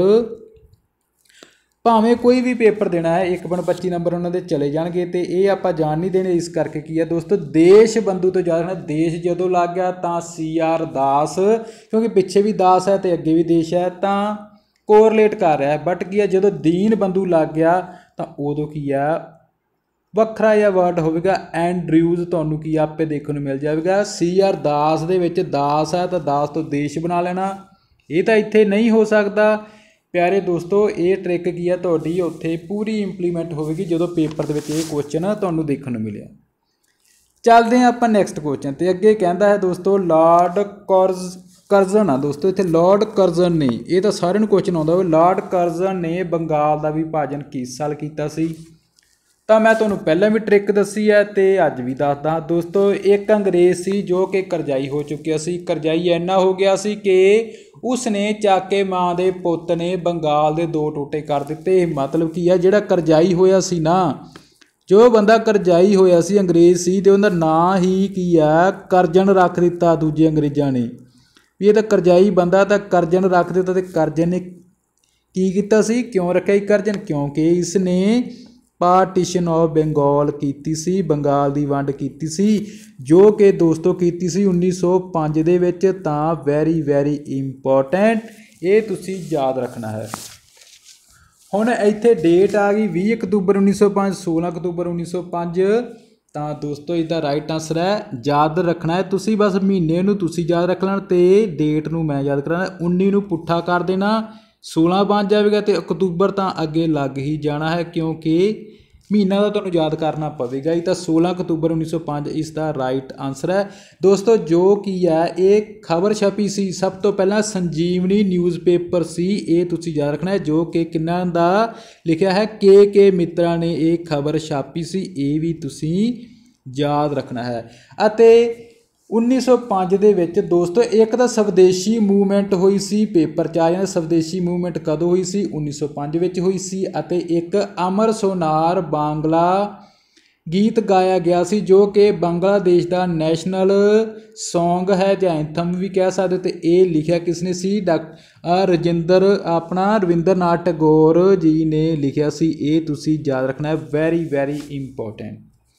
ਭਾਵੇਂ ਕੋਈ ਵੀ ਪੇਪਰ ਦੇਣਾ ਹੈ 1.25 ਨੰਬਰ ਉਹਨਾਂ ਦੇ ਚਲੇ ਜਾਣਗੇ ਤੇ ਇਹ ਆਪਾਂ ਜਾਣ ਨਹੀਂ ਦੇਣੇ ਇਸ ਕਰਕੇ ਕੀ ਹੈ ਦੋਸਤੋ ਦੇਸ਼ ਬੰਧੂ ਤੋਂ ਜ਼ਿਆਦਾ ਦੇਸ਼ ਜਦੋਂ ਲੱਗ ਗਿਆ ਤਾਂ CR ਦਾਸ ਕਿਉਂਕਿ ਪਿੱਛੇ ਵੀ ਦਾਸ ਹੈ ਤੇ ਅੱਗੇ ਵੀ ਦੇਸ਼ ਹੈ ਤਾਂ ਕੋਰਲੇਟ ਕਰ ਰਿਹਾ ਹੈ ਬਟ ਕੀ ਹੈ ਜਦੋਂ ਦੀਨ ਬੰਧੂ ਲੱਗ ਗਿਆ ਤਾਂ ਉਦੋਂ ਕੀ ਹੈ ਵੱਖਰਾ ਜਿਹਾ ਵਰਡ ਹੋਵੇਗਾ ਐਂਡਰਿਊਜ਼ ਤੁਹਾਨੂੰ ਕੀ ਆਪੇ ਦੇਖਣ ਨੂੰ ਮਿਲ ਜਾਵੇਗਾ CR ਦਾਸ ਦੇ ਵਿੱਚ ਦਾਸ ਹੈ ਤਾਂ ਦਾਸ ਤੋਂ ਦੇਸ਼ ਬਣਾ ਲੈਣਾ ਇਹ ਤਾਂ ਇੱਥੇ ਨਹੀਂ ਹੋ ਸਕਦਾ ਪਿਆਰੇ ਦੋਸਤੋ ਇਹ ਟ੍ਰਿਕ ਕੀ ਹੈ ਤੁਹਾਡੀ ਉੱਥੇ ਪੂਰੀ ਇੰਪਲੀਮੈਂਟ ਹੋਵੇਗੀ ਜਦੋਂ ਪੇਪਰ ਦੇ ਵਿੱਚ ਇਹ ਕੁਐਸਚਨ ਤੁਹਾਨੂੰ ਦੇਖਣ ਨੂੰ ਮਿਲਿਆ ਚੱਲਦੇ ਹਾਂ ਆਪਾਂ ਨੈਕਸਟ ਕੁਐਸਚਨ ਤੇ ਅੱਗੇ ਕਹਿੰਦਾ ਹੈ ਦੋਸਤੋ ਲਾਰਡ ਕਰਜ਼ਨ ਆ ਦੋਸਤੋ ਇੱਥੇ ਲਾਰਡ ਕਰਜ਼ਨ ਨੇ ਇਹ ਤਾਂ ਸਾਰਿਆਂ ਨੂੰ ਕੁਐਸਚਨ ਆਉਂਦਾ ਵਾ ਲਾਰਡ ਕਰਜ਼ਨ ਨੇ ਬੰਗਾਲ ਦਾ ਵਿਭਾਜਨ ਕਿਸ ਸਾਲ ਕੀਤਾ ਸੀ ਤਾਂ ਮੈਂ ਤੁਹਾਨੂੰ ਪਹਿਲਾਂ ਵੀ ਟ੍ਰਿਕ ਦੱਸੀ ਹੈ ਤੇ ਅੱਜ ਵੀ ਦੱਸਦਾ ਦੋਸਤੋ ਇੱਕ ਅੰਗਰੇਜ਼ ਸੀ ਜੋ ਕਿ ਕਰਜ਼ਾਈ ਹੋ ਚੁੱਕਿਆ ਸੀ ਕਰਜ਼ਾਈ ਇੰਨਾ ਹੋ ਗਿਆ ਸੀ ਕਿ ਉਸਨੇ ਚਾਕੇ ਮਾਂ ਦੇ ਪੁੱਤ ਨੇ ਬੰਗਾਲ ਦੇ 2 ਟੋਟੇ ਕਰ ਦਿੱਤੇ ਮਤਲਬ ਕੀ ਆ ਜਿਹੜਾ ਕਰਜ਼ਾਈ ਹੋਇਆ ਸੀ ਨਾ ਜੋ ਬੰਦਾ ਕਰਜ਼ਾਈ ਹੋਇਆ ਸੀ ਅੰਗਰੇਜ਼ ਸੀ ਤੇ ਉਹਦਾ ਨਾਂ ਹੀ ਕੀ ਆ ਕਰਜ਼ਨ ਰੱਖ ਦਿੱਤਾ ਦੂਜੇ ਅੰਗਰੇਜ਼ਾਂ ਨੇ ਵੀ ਇਹ ਤਾਂ ਕਰਜ਼ਾਈ ਬੰਦਾ ਤਾਂ ਕਰਜ਼ਨ ਰੱਖ ਦਿੱਤਾ ਤੇ ਕਰਜ਼ਨ ਨੇ ਕੀ ਕੀਤਾ ਸੀ ਕਿਉਂ ਰੱਖਿਆ ਕਰਜ਼ਨ ਕਿਉਂਕਿ ਇਸ ਨੇ ਪਾਰਟੀਸ਼ਨ ਆਫ ਬੰਗਾਲ ਕੀਤੀ ਸੀ ਬੰਗਾਲ ਦੀ ਵੰਡ ਕੀਤੀ ਸੀ ਜੋ ਕਿ ਦੋਸਤੋ ਕੀਤੀ ਸੀ 1905 ਦੇ ਵਿੱਚ ਤਾਂ ਵੈਰੀ ਇੰਪੋਰਟੈਂਟ ਇਹ ਤੁਸੀਂ ਯਾਦ ਰੱਖਣਾ ਹੈ ਹੁਣ ਇੱਥੇ ਡੇਟ ਆ ਗਈ 20 ਅਕਤੂਬਰ 1905 16 ਅਕਤੂਬਰ 1905 ਤਾਂ ਦੋਸਤੋ ਇਹਦਾ ਰਾਈਟ ਆਂਸਰ ਹੈ ਯਾਦ ਰੱਖਣਾ ਹੈ ਤੁਸੀਂ ਬਸ ਮਹੀਨੇ ਨੂੰ ਤੁਸੀਂ ਯਾਦ ਰੱਖ ਲੈਣਾ ਤੇ ਡੇਟ ਨੂੰ ਮੈਂ ਯਾਦ ਕਰਾਣਾ 19 ਨੂੰ ਪੁੱਠਾ ਕਰ ਦੇਣਾ 16 ਬਣ ਜਾਵੇਗਾ ਤੇ ਅਕਤੂਬਰ ਤਾਂ ਅੱਗੇ ਲੱਗ ਹੀ ਜਾਣਾ ਹੈ ਕਿਉਂਕਿ ਮਹੀਨਾ ਤਾਂ ਤੁਹਾਨੂੰ ਯਾਦ ਕਰਨਾ ਪਵੇਗਾ ਹੀ। ਤਾਂ 16 ਅਕਤੂਬਰ 1905 ਇਸ ਦਾ ਰਾਈਟ ਆਨਸਰ ਹੈ ਦੋਸਤੋ। ਜੋ ਕੀ ਹੈ ਇਹ ਖਬਰ ਛਪੀ ਸੀ ਸਭ ਤੋਂ ਪਹਿਲਾਂ ਸੰਜੀਵਨੀ ਨਿਊਜ਼ਪੇਪਰ ਸੀ, ਇਹ ਤੁਸੀਂ ਯਾਦ ਰੱਖਣਾ ਹੈ, ਜੋ ਕਿ ਕਿਹਨਾਂ ਦਾ ਲਿਖਿਆ ਹੈ, ਕੇ ਮਿੱਤਰਾ ਨੇ ਇਹ ਖਬਰ ਛਾਪੀ ਸੀ, ਇਹ ਵੀ ਤੁਸੀਂ ਯਾਦ ਰੱਖਣਾ ਹੈ। ਅਤੇ 1905 ਦੇ ਵਿੱਚ ਦੋਸਤੋ ਇੱਕ ਤਾਂ ਸਵਦੇਸ਼ੀ ਮੂਵਮੈਂਟ ਹੋਈ ਸੀ, ਪੇਪਰ 'ਚ ਆ ਜਾਂਦਾ ਸਵਦੇਸ਼ੀ ਮੂਵਮੈਂਟ ਕਦੋਂ ਹੋਈ ਸੀ, 1905 ਵਿੱਚ ਹੋਈ ਸੀ। ਅਤੇ ਇੱਕ ਅਮਰ ਸੋਨਾਰ ਬਾਂਗਲਾ ਗੀਤ ਗਾਇਆ ਗਿਆ ਸੀ, ਜੋ ਕਿ ਬੰਗਲਾਦੇਸ਼ ਦਾ ਨੈਸ਼ਨਲ ਸੌਂਗ ਹੈ ਜਾਂ ਐਂਥਮ ਵੀ ਕਹਿ ਸਕਦੇ ਹੋ। ਅਤੇ ਇਹ ਲਿਖਿਆ ਕਿਸ ਨੇ ਸੀ, ਰਵਿੰਦਰਨਾਥ ਟੈਗੋਰ ਜੀ ਨੇ ਲਿਖਿਆ ਸੀ, ਇਹ ਤੁਸੀਂ ਯਾਦ ਰੱਖਣਾ ਹੈ, very very important.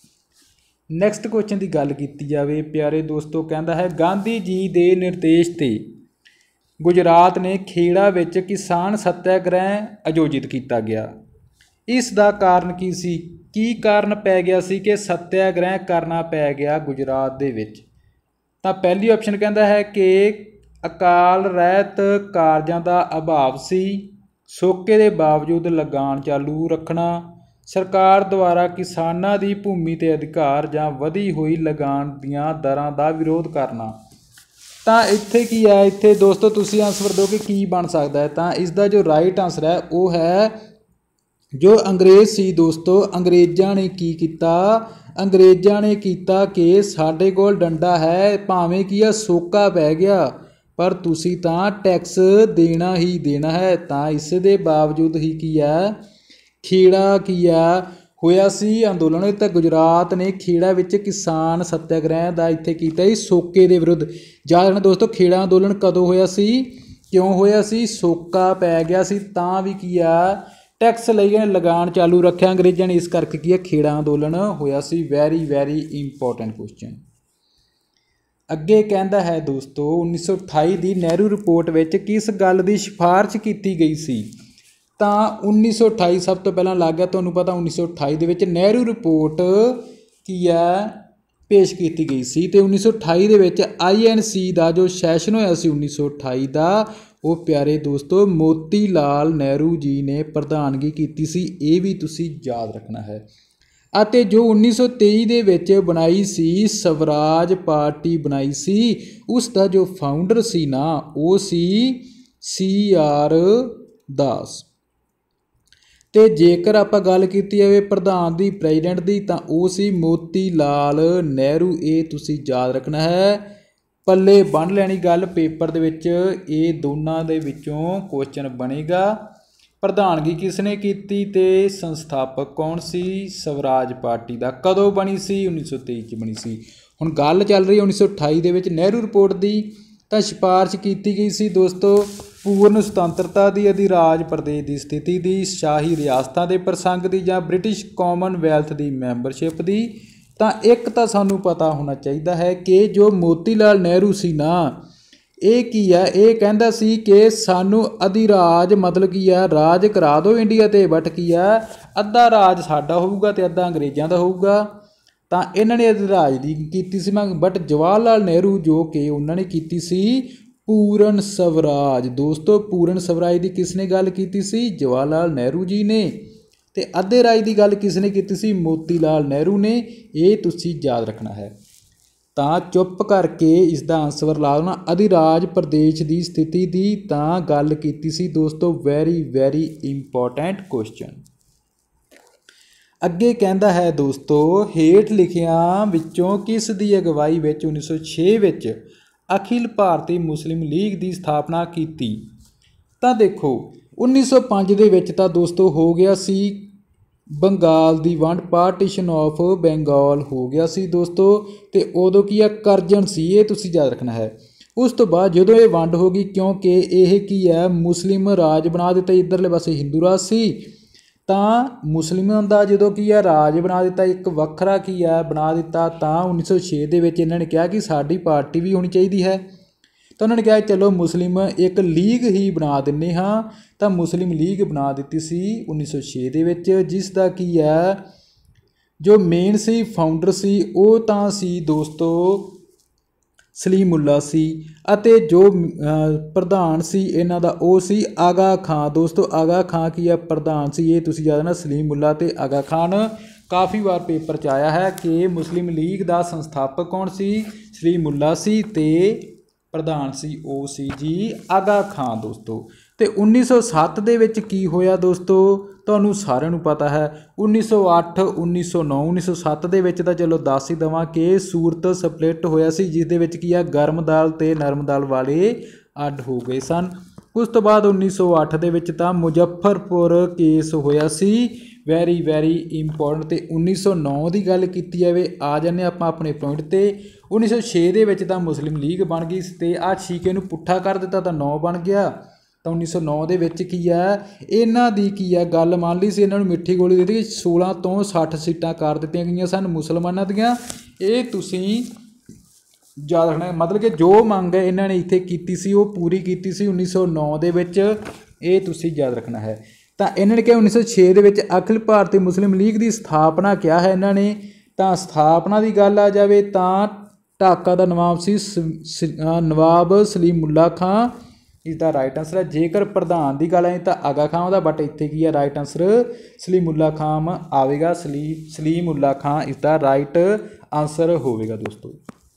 Next question ਦੀ ਗੱਲ ਕੀਤੀ ਜਾਵੇ ਪਿਆਰੇ ਦੋਸਤੋ, ਕਹਿੰਦਾ ਹੈ ਗਾਂਧੀ ਜੀ ਦੇ ਨਿਰਦੇਸ਼ 'ਤੇ ਗੁਜਰਾਤ ਨੇ ਖੇੜਾ ਵਿੱਚ ਕਿਸਾਨ ਸੱਤਿਆਗ੍ਰਹਿ ਆਯੋਜਿਤ ਕੀਤਾ ਗਿਆ। ਇਸ ਦਾ ਕਾਰਨ ਕੀ ਸੀ, ਕੀ ਕਾਰਨ ਪੈ ਗਿਆ ਸੀ ਕਿ ਸੱਤਿਆਗ੍ਰਹਿ ਕਰਨਾ ਪੈ ਗਿਆ ਗੁਜਰਾਤ ਦੇ ਵਿੱਚ। ਤਾਂ ਪਹਿਲੀ ਆਪਸ਼ਨ ਕਹਿੰਦਾ ਹੈ ਕਿ ਅਕਾਲ ਰਹਿਤ ਕਾਰਜਾਂ ਦਾ ਅਭਾਵ ਸੀ, ਸੋਕੇ ਦੇ ਬਾਵਜੂਦ ਲਗਾਨ ਚਾਲੂ ਰੱਖਣਾ, ਸਰਕਾਰ ਦੁਆਰਾ ਕਿਸਾਨਾਂ ਦੀ ਭੂਮੀ 'ਤੇ ਅਧਿਕਾਰ ਜਾਂ ਵਧੀ ਹੋਈ ਲਗਾਨ ਦੀਆਂ ਦਰਾਂ ਦਾ ਵਿਰੋਧ ਕਰਨਾ। ਤਾਂ ਇੱਥੇ ਕੀ ਹੈ, ਇੱਥੇ ਦੋਸਤੋ ਤੁਸੀਂ ਆਨਸਰ ਦਿਓ ਕਿ ਕੀ ਬਣ ਸਕਦਾ ਹੈ। ਤਾਂ ਇਸ ਦਾ ਜੋ ਰਾਈਟ ਆਨਸਰ ਹੈ ਉਹ ਹੈ ਜੋ ਅੰਗਰੇਜ਼ ਸੀ ਦੋਸਤੋ, ਅੰਗਰੇਜ਼ਾਂ ਨੇ ਕੀ ਕੀਤਾ, ਅੰਗਰੇਜ਼ਾਂ ਨੇ ਕੀਤਾ ਕਿ ਸਾਡੇ ਕੋਲ ਡੰਡਾ ਹੈ, ਭਾਵੇਂ ਕੀ ਆ ਸੋਕਾ ਪੈ ਗਿਆ ਪਰ ਤੁਸੀਂ ਤਾਂ ਟੈਕਸ ਦੇਣਾ ਹੀ ਦੇਣਾ ਹੈ। ਤਾਂ ਇਸ ਦੇ ਬਾਵਜੂਦ ਹੀ ਕੀ ਹੈ, ਖੇੜਾ ਕੀ ਆ ਹੋਇਆ ਸੀ ਅੰਦੋਲਨ। ਤਾਂ ਗੁਜਰਾਤ ਨੇ ਖੇੜਾ ਵਿੱਚ ਕਿਸਾਨ ਸੱਤਿਆਗ੍ਰਹਿ ਦਾ ਇੱਥੇ ਕੀਤਾ ਸੀ ਸੋਕੇ ਦੇ ਵਿਰੁੱਧ। ਯਾਦ ਰੱਖਣਾ ਦੋਸਤੋ ਖੇੜਾ ਅੰਦੋਲਨ ਕਦੋਂ ਹੋਇਆ ਸੀ, ਕਿਉਂ ਹੋਇਆ ਸੀ, ਸੋਕਾ ਪੈ ਗਿਆ ਸੀ ਤਾਂ ਵੀ ਕੀ ਆ ਟੈਕਸ ਲਈ ਲਗਾਨ ਚਾਲੂ ਰੱਖਿਆ ਅੰਗਰੇਜ਼ਾਂ ਨੇ, ਇਸ ਕਰਕੇ ਕੀ ਹੈ ਖੇੜਾ ਅੰਦੋਲਨ ਹੋਇਆ ਸੀ। Very very important question. ਅੱਗੇ ਕਹਿੰਦਾ ਹੈ ਦੋਸਤੋ 1928 ਦੀ ਨਹਿਰੂ ਰਿਪੋਰਟ ਵਿੱਚ ਕਿਸ ਗੱਲ ਦੀ ਸਿਫਾਰਿਸ਼ ਕੀਤੀ ਗਈ ਸੀ। ਤਾਂ 1928 ਸਭ ਤੋਂ ਪਹਿਲਾਂ ਲੱਗ ਗਿਆ ਤੁਹਾਨੂੰ ਪਤਾ 1928 ਦੇ ਵਿੱਚ ਨਹਿਰੂ ਰਿਪੋਰਟ ਕੀ ਹੈ ਪੇਸ਼ ਕੀਤੀ ਗਈ ਸੀ। ਅਤੇ 1928 ਦੇ ਵਿੱਚ INC ਦਾ ਜੋ ਸੈਸ਼ਨ ਹੋਇਆ ਸੀ 1928 ਦਾ, ਉਹ ਪਿਆਰੇ ਦੋਸਤੋ ਮੋਤੀ ਲਾਲ ਨਹਿਰੂ ਜੀ ਨੇ ਪ੍ਰਧਾਨਗੀ ਕੀਤੀ ਸੀ, ਇਹ ਵੀ ਤੁਸੀਂ ਯਾਦ ਰੱਖਣਾ ਹੈ। ਅਤੇ ਜੋ 1923 ਦੇ ਵਿੱਚ ਬਣਾਈ ਸੀ ਸਵਰਾਜ ਪਾਰਟੀ ਬਣਾਈ ਸੀ, ਉਸ ਦਾ ਜੋ ਫਾਊਂਡਰ ਸੀ ਨਾ ਉਹ ਸੀ CR ਦਾਸ। ਅਤੇ ਜੇਕਰ ਆਪਾਂ ਗੱਲ ਕੀਤੀ ਜਾਵੇ ਪ੍ਰਧਾਨ ਦੀ ਪ੍ਰੈਜ਼ੀਡੈਂਟ ਦੀ ਤਾਂ ਉਹ ਸੀ ਮੋਤੀ ਲਾਲ ਨਹਿਰੂ, ਇਹ ਤੁਸੀਂ ਯਾਦ ਰੱਖਣਾ ਹੈ, ਪੱਲੇ ਬੰਨ੍ਹ ਲੈਣੀ ਗੱਲ ਪੇਪਰ ਦੇ ਵਿੱਚ, ਇਹ ਦੋਨਾਂ ਦੇ ਵਿੱਚੋਂ ਕੁਐਸਚਨ ਬਣੇਗਾ। ਪ੍ਰਧਾਨਗੀ ਕਿਸ ਨੇ ਕੀਤੀ ਅਤੇ ਸੰਸਥਾਪਕ ਕੌਣ ਸੀ ਸਵਰਾਜ ਪਾਰਟੀ ਦਾ, ਕਦੋਂ ਬਣੀ ਸੀ 1923 'ਚ ਬਣੀ ਸੀ। ਹੁਣ ਗੱਲ ਚੱਲ ਰਹੀ 1928 ਦੇ ਵਿੱਚ ਨਹਿਰੂ ਰਿਪੋਰਟ ਦੀ, ਤਾਂ ਸਿਫਾਰਿਸ਼ ਕੀਤੀ ਗਈ ਸੀ ਦੋਸਤੋ ਪੂਰਨ ਸੁਤੰਤਰਤਾ ਦੀ, ਅਧਿਰਾਜ ਪ੍ਰਦੇਸ਼ ਦੀ ਸਥਿਤੀ ਦੀ, ਸ਼ਾਹੀ ਰਿਆਸਤਾਂ ਦੇ ਪ੍ਰਸੰਗ ਦੀ ਜਾਂ ਬ੍ਰਿਟਿਸ਼ ਕਾਮਨਵੈਲਥ ਦੀ ਮੈਂਬਰਸ਼ਿਪ ਦੀ। ਤਾਂ ਇੱਕ ਤਾਂ ਸਾਨੂੰ ਪਤਾ ਹੋਣਾ ਚਾਹੀਦਾ ਹੈ ਕਿ ਜੋ ਮੋਤੀ ਲਾਲ ਨਹਿਰੂ ਸੀ ਨਾ ਇਹ ਕੀ ਹੈ, ਇਹ ਕਹਿੰਦਾ ਸੀ ਕਿ ਸਾਨੂੰ ਅਧਿਰਾਜ ਮਤਲਬ ਕੀ ਹੈ ਰਾਜ ਕਰਾ ਦਿਓ ਇੰਡੀਆ 'ਤੇ, ਬਟ ਕੀ ਹੈ ਅੱਧਾ ਰਾਜ ਸਾਡਾ ਹੋਊਗਾ ਅਤੇ ਅੱਧਾ ਅੰਗਰੇਜ਼ਾਂ ਦਾ ਹੋਊਗਾ। ਤਾਂ ਇਹਨਾਂ ਨੇ ਅਧਿਰਾਜ ਦੀ ਕੀਤੀ ਸੀ ਮੰਗ, ਬਟ ਜਵਾਹਰ ਲਾਲ ਨਹਿਰੂ ਜੋ ਕਿ ਉਹਨਾਂ ਨੇ ਕੀਤੀ ਸੀ ਪੂਰਨ ਸਵਰਾਜ। ਦੋਸਤੋ ਪੂਰਨ ਸਵਰਾਜ ਦੀ ਕਿਸ ਨੇ ਗੱਲ ਕੀਤੀ ਸੀ, ਜਵਾਹਰ ਲਾਲ ਨਹਿਰੂ ਜੀ ਨੇ। ਅਤੇ ਅੱਧੇ ਰਾਜ ਦੀ ਗੱਲ ਕਿਸ ਨੇ ਕੀਤੀ ਸੀ, ਮੋਤੀ ਲਾਲ ਨਹਿਰੂ ਨੇ, ਇਹ ਤੁਸੀਂ ਯਾਦ ਰੱਖਣਾ ਹੈ। ਤਾਂ ਚੁੱਪ ਕਰਕੇ ਇਸ ਦਾ ਆਨਸਰ ਲਾ ਦੇਣਾ, ਅਧਿਰਾਜ ਪ੍ਰਦੇਸ਼ ਦੀ ਸਥਿਤੀ ਦੀ ਤਾਂ ਗੱਲ ਕੀਤੀ ਸੀ ਦੋਸਤੋ। Very very important question. ਅੱਗੇ ਕਹਿੰਦਾ ਹੈ ਦੋਸਤੋ ਹੇਠ ਲਿਖਿਆਂ ਵਿੱਚੋਂ ਕਿਸ ਦੀ ਅਗਵਾਈ ਵਿੱਚ 1906 ਵਿੱਚ ਅਖਿਲ ਭਾਰਤੀ ਮੁਸਲਿਮ ਲੀਗ ਦੀ ਸਥਾਪਨਾ ਕੀਤੀ। ਤਾਂ ਦੇਖੋ 1905 ਦੇ ਵਿੱਚ ਤਾਂ ਦੋਸਤੋ ਹੋ ਗਿਆ ਸੀ ਬੰਗਾਲ ਦੀ ਵੰਡ, ਪਾਰਟੀਸ਼ਨ ਆਫ ਬੰਗਾਲ ਹੋ ਗਿਆ ਸੀ ਦੋਸਤੋ। ਅਤੇ ਉਦੋਂ ਕੀ ਆ ਕਰਜਨ ਸੀ, ਇਹ ਤੁਸੀਂ ਯਾਦ ਰੱਖਣਾ ਹੈ। ਉਸ ਤੋਂ ਬਾਅਦ ਜਦੋਂ ਇਹ ਵੰਡ ਹੋ ਗਈ, ਕਿਉਂਕਿ ਇਹ ਕੀ ਹੈ ਮੁਸਲਿਮ ਰਾਜ ਬਣਾ ਦਿੱਤਾ, ਇੱਧਰਲੇ ਪਾਸੇ ਹਿੰਦੂ ਰਾਜ ਸੀ, ਤਾਂ ਮੁਸਲਿਮਾਂ ਦਾ ਜਦੋਂ ਕੀ ਹੈ ਰਾਜ ਬਣਾ ਦਿੱਤਾ, ਇੱਕ ਵੱਖਰਾ ਕੀ ਹੈ ਬਣਾ ਦਿੱਤਾ। ਤਾਂ 1906 ਦੇ ਵਿੱਚ ਇਹਨਾਂ ਨੇ ਕਿਹਾ ਕਿ ਸਾਡੀ ਪਾਰਟੀ ਵੀ ਹੋਣੀ ਚਾਹੀਦੀ ਹੈ। ਤਾਂ ਉਹਨਾਂ ਨੇ ਕਿਹਾ ਚਲੋ ਮੁਸਲਿਮ ਇੱਕ ਲੀਗ ਹੀ ਬਣਾ ਦਿੰਦੇ ਹਾਂ। ਤਾਂ ਮੁਸਲਿਮ ਲੀਗ ਬਣਾ ਦਿੱਤੀ ਸੀ 1906 ਦੇ ਵਿੱਚ, ਜਿਸ ਦਾ ਕੀ ਹੈ ਜੋ ਮੇਨ ਸੀ ਫਾਊਂਡਰ ਸੀ ਉਹ ਤਾਂ ਸੀ ਦੋਸਤੋ ਸਲੀਮੁੱਲਾ ਸੀ ਅਤੇ ਜੋ ਪ੍ਰਧਾਨ ਸੀ ਇਹਨਾਂ ਦਾ ਉਹ ਸੀ ਆਗਾ ਖਾਂ। ਦੋਸਤੋ ਆਗਾ ਖਾਂ ਕੀ ਆ, ਪ੍ਰਧਾਨ ਸੀ। ਇਹ ਤੁਸੀਂ ਯਾਦ ਨਾ ਸਲੀਮੁੱਲਾ ਤੇ ਆਗਾ ਖਾਨ ਕਾफ़ी ਵਾਰ पेपर 'ਚ आया है कि मुस्लिम लीग ਦਾ ਸੰਸਥਾਪਕ ਕੌਣ ਸੀ, ਸਲੀਮੁੱਲਾ ਸੀ ਤੇ ਪ੍ਰਧਾਨ ਸੀ ਉਹ ਸੀ ਜੀ ਆਗਾ ਖਾਂ ਦੋਸਤੋ। ਤੇ 1907 ਦੇ ਵਿੱਚ ਕੀ ਹੋਇਆ ਦੋਸਤੋ, ਤੁਹਾਨੂੰ ਸਾਰਿਆਂ ਨੂੰ ਪਤਾ ਹੈ 1908 1909 1907 ਦੇ ਵਿੱਚ ਤਾਂ ਚਲੋ ਦੱਸ ਹੀ ਦੇਵਾਂ ਕਿ ਸੂਰਤ ਸਪਲਿਟ ਹੋਇਆ ਸੀ, ਜਿਸ ਦੇ ਵਿੱਚ ਕੀ ਆ ਗਰਮ ਦਾਲ ਤੇ ਨਰਮ ਦਾਲ ਵਾਲੇ ਅੱਡ ਹੋ ਗਏ ਸਨ। ਉਸ ਤੋਂ ਬਾਅਦ 1908 ਦੇ ਵਿੱਚ ਤਾਂ ਮੁਜ਼ੱਫਰਪੁਰ ਕੇਸ ਹੋਇਆ ਸੀ, ਵੈਰੀ ਇੰਪੋਰਟੈਂਟ। ਤੇ 1909 ਦੀ ਗੱਲ ਕੀਤੀ ਜਾਵੇ, ਆ ਜਾਂਦੇ ਆਪਾਂ ਆਪਣੇ ਪੁਆਇੰਟ ਤੇ। 1906 ਦੇ ਵਿੱਚ ਤਾਂ ਮੁਸਲਿਮ ਲੀਗ ਬਣ ਗਈ ਤੇ ਆਹ ਛੀਕੇ ਨੂੰ ਪੁੱਠਾ ਕਰ ਦਿੱਤਾ ਤਾਂ 9 ਬਣ ਗਿਆ। ਤਾਂ 1909 ਦੇ ਵਿੱਚ ਕੀ ਆ, ਇਹਨਾਂ ਦੀ ਕੀ ਆ ਗੱਲ ਮੰਨ ਲਈ ਸੀ, ਇਹਨਾਂ ਨੂੰ ਮਿੱਠੀ ਗੋਲੀ ਦੇ ਦਿੱਤੀ, 16 ਤੋਂ 60 ਸੀਟਾਂ ਕਰ ਦਿੱਤੀਆਂ ਗਈਆਂ ਸਨ ਮੁਸਲਮਾਨਾਂ ਦੀਆਂ। ਇਹ ਤੁਸੀਂ ਯਾਦ ਰੱਖਣਾ, ਮਤਲਬ ਕਿ ਜੋ ਮੰਗ ਇਹਨਾਂ ਨੇ ਇੱਥੇ ਕੀਤੀ ਸੀ ਉਹ ਪੂਰੀ ਕੀਤੀ ਸੀ 1909 ਦੇ ਵਿੱਚ, ਇਹ ਤੁਸੀਂ ਯਾਦ ਰੱਖਣਾ ਹੈ। ਤਾਂ ਇਹਨਾਂ ਨੇ ਕਿਹਾ 1906 ਦੇ ਵਿੱਚ ਅਖਿਲ ਭਾਰਤੀ ਮੁਸਲਿਮ ਲੀਗ ਦੀ ਸਥਾਪਨਾ ਕਿਹਾ ਹੈ ਇਹਨਾਂ ਨੇ। ਤਾਂ ਸਥਾਪਨਾ ਦੀ ਗੱਲ ਆ ਜਾਵੇ ਤਾਂ ਢਾਕਾ ਦਾ ਨਵਾਬ ਸੀ ਨਵਾਬ ਸਲੀਮੁੱਲਾ ਖਾਂ, ਇਸ ਦਾ ਰਾਈਟ ਆਨਸਰ ਹੈ। ਜੇਕਰ ਪ੍ਰਧਾਨ ਦੀ ਗੱਲ ਆਈ ਤਾਂ ਆਗਾ ਖਾਂ ਦਾ, ਬਟ ਇੱਥੇ ਕੀ ਹੈ ਰਾਈਟ ਆਨਸਰ ਸਲੀਮੁੱਲਾ ਖਾਂ ਆਵੇਗਾ, ਸਲੀਮੁੱਲਾ ਖਾਂ ਇਸ ਦਾ ਰਾਈਟ ਆਨਸਰ ਹੋਵੇਗਾ ਦੋਸਤੋ।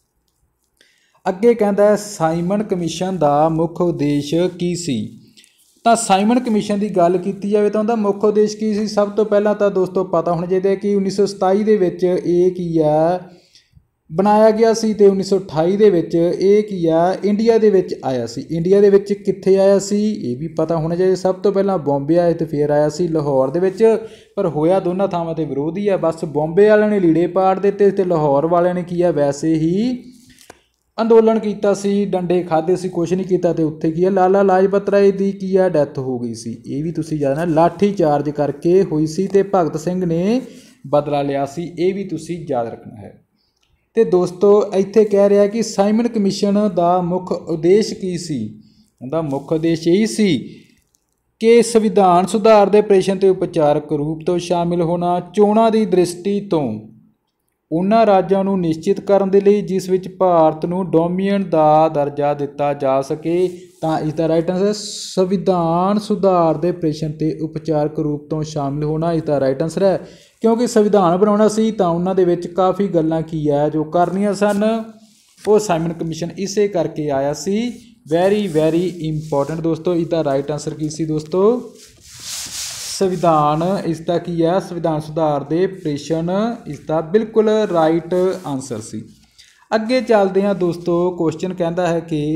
ਅੱਗੇ ਕਹਿੰਦਾ ਹੈ ਸਾਈਮਨ ਕਮਿਸ਼ਨ ਦਾ ਮੁੱਖ ਉਦੇਸ਼ ਕੀ ਸੀ। ਤਾਂ ਸਾਈਮਨ ਕਮਿਸ਼ਨ ਦੀ ਗੱਲ ਕੀਤੀ ਜਾਵੇ ਤਾਂ ਉਹਦਾ ਮੁੱਖ ਉਦੇਸ਼ ਕੀ ਸੀ, ਸਭ ਤੋਂ ਪਹਿਲਾਂ ਤਾਂ ਦੋਸਤੋ ਪਤਾ ਹੋਣਾ ਚਾਹੀਦਾ ਕਿ 1927 ਦੇ ਵਿੱਚ ਇਹ ਕੀ ਆ ਬਣਾਇਆ ਗਿਆ ਸੀ ਤੇ 1928 ਦੇ ਵਿੱਚ ਇਹ ਕੀ ਆ ਇੰਡੀਆ ਦੇ ਵਿੱਚ ਆਇਆ ਸੀ। ਇੰਡੀਆ ਦੇ ਵਿੱਚ ਕਿੱਥੇ ਆਇਆ ਸੀ ਇਹ ਵੀ ਪਤਾ ਹੋਣਾ ਚਾਹੀਦਾ। ਸਭ ਤੋਂ ਪਹਿਲਾਂ ਬੰਬੇ ਆਇਆ ਤੇ ਫਿਰ ਆਇਆ ਸੀ ਲਾਹੌਰ ਦੇ ਵਿੱਚ, ਪਰ ਹੋਇਆ ਦੋਨਾਂ ਥਾਵਾਂ ਤੇ ਵਿਰੋਧ ਹੀ ਆ। ਬਸ ਬੰਬੇ ਵਾਲਿਆਂ ਨੇ ਲੀੜੇ ਪਾੜ ਦਿੱਤੇ ਤੇ ਲਾਹੌਰ ਵਾਲਿਆਂ ਨੇ ਕੀ ਆ ਵੈਸੇ ਹੀ ਅੰਦੋਲਨ ਕੀਤਾ ਸੀ, ਡੰਡੇ ਖਾਧੇ ਸੀ, ਕੁਛ ਨਹੀਂ ਕੀਤਾ। ਤੇ ਉੱਥੇ ਕੀ ਆ ਲਾਲਾ ਲਾਜਪਤ ਰਾਏ ਦੀ ਕੀ ਆ ਡੈਥ ਹੋ ਗਈ ਸੀ, ਇਹ ਵੀ ਤੁਸੀਂ ਜਾਣਨਾ, ਲਾਠੀ ਚਾਰਜ ਕਰਕੇ ਹੋਈ ਸੀ ਤੇ ਭਗਤ ਸਿੰਘ ਨੇ ਬਦਲਾ ਲਿਆ ਸੀ, ਇਹ ਵੀ ਤੁਸੀਂ ਯਾਦ ਰੱਖਣਾ ਹੈ। ਤੇ ਦੋਸਤੋ ਇੱਥੇ ਕਹਿ ਰਿਹਾ ਕਿ ਸਾਈਮਨ ਕਮਿਸ਼ਨ ਦਾ ਮੁੱਖ ਉਦੇਸ਼ ਕੀ ਸੀ, ਉਹਦਾ ਮੁੱਖ ਉਦੇਸ਼ ਇਹੀ ਸੀ ਕਿ ਸੰਵਿਧਾਨ ਸੁਧਾਰ ਦੇ ਪ੍ਰਸ਼ਨ ਤੇ ਉਪਚਾਰਕ ਰੂਪ ਤੋਂ ਸ਼ਾਮਿਲ ਹੋਣਾ, ਚੋਣਾਂ ਦੀ ਦ੍ਰਿਸ਼ਟੀ ਤੋਂ ਉਹਨਾਂ ਰਾਜਾਂ ਨੂੰ ਨਿਸ਼ਚਿਤ ਕਰਨ ਦੇ ਲਈ ਜਿਸ ਵਿੱਚ ਭਾਰਤ ਨੂੰ ਡੋਮੀਨੀਅਨ ਦਾ ਦਰਜਾ ਦਿੱਤਾ ਜਾ ਸਕੇ। ਤਾਂ ਇਸ ਦਾ ਰਾਈਟ ਆਨਸਰ ਸੰਵਿਧਾਨ ਸੁਧਾਰ ਦੇ ਪ੍ਰਸ਼ਨ ਤੇ ਉਪਚਾਰਕ ਰੂਪ ਤੋਂ ਸ਼ਾਮਿਲ ਹੋਣਾ, ਇਸ ਦਾ ਰਾਈਟ ਆਨਸਰ ਹੈ। ਕਿਉਂਕਿ ਸੰਵਿਧਾਨ ਬਣਾਉਣਾ ਸੀ ਤਾਂ ਉਹਨਾਂ ਦੇ ਵਿੱਚ ਕਾਫੀ ਗੱਲਾਂ ਕੀ ਹੈ ਜੋ ਕਰਨੀਆਂ ਸਨ, ਉਹ ਸਾਈਮਨ ਕਮਿਸ਼ਨ ਇਸੇ ਕਰਕੇ ਆਇਆ ਸੀ। ਵੈਰੀ ਇੰਪੋਰਟੈਂਟ ਦੋਸਤੋ, ਇਸ ਦਾ ਰਾਈਟ ਆਨਸਰ ਕੀ ਸੀ ਦੋਸਤੋ, ਸੰਵਿਧਾਨ, ਇਸ ਦਾ ਕੀ ਹੈ ਸੰਵਿਧਾਨ ਸੁਧਾਰ ਦੇ ਪ੍ਰਸ਼ਨ, ਇਸ ਦਾ ਬਿਲਕੁਲ ਰਾਈਟ ਆਨਸਰ ਸੀ। ਅੱਗੇ ਚੱਲਦੇ ਹਾਂ ਦੋਸਤੋ, ਕੁਐਸਚਨ ਕਹਿੰਦਾ ਹੈ ਕਿ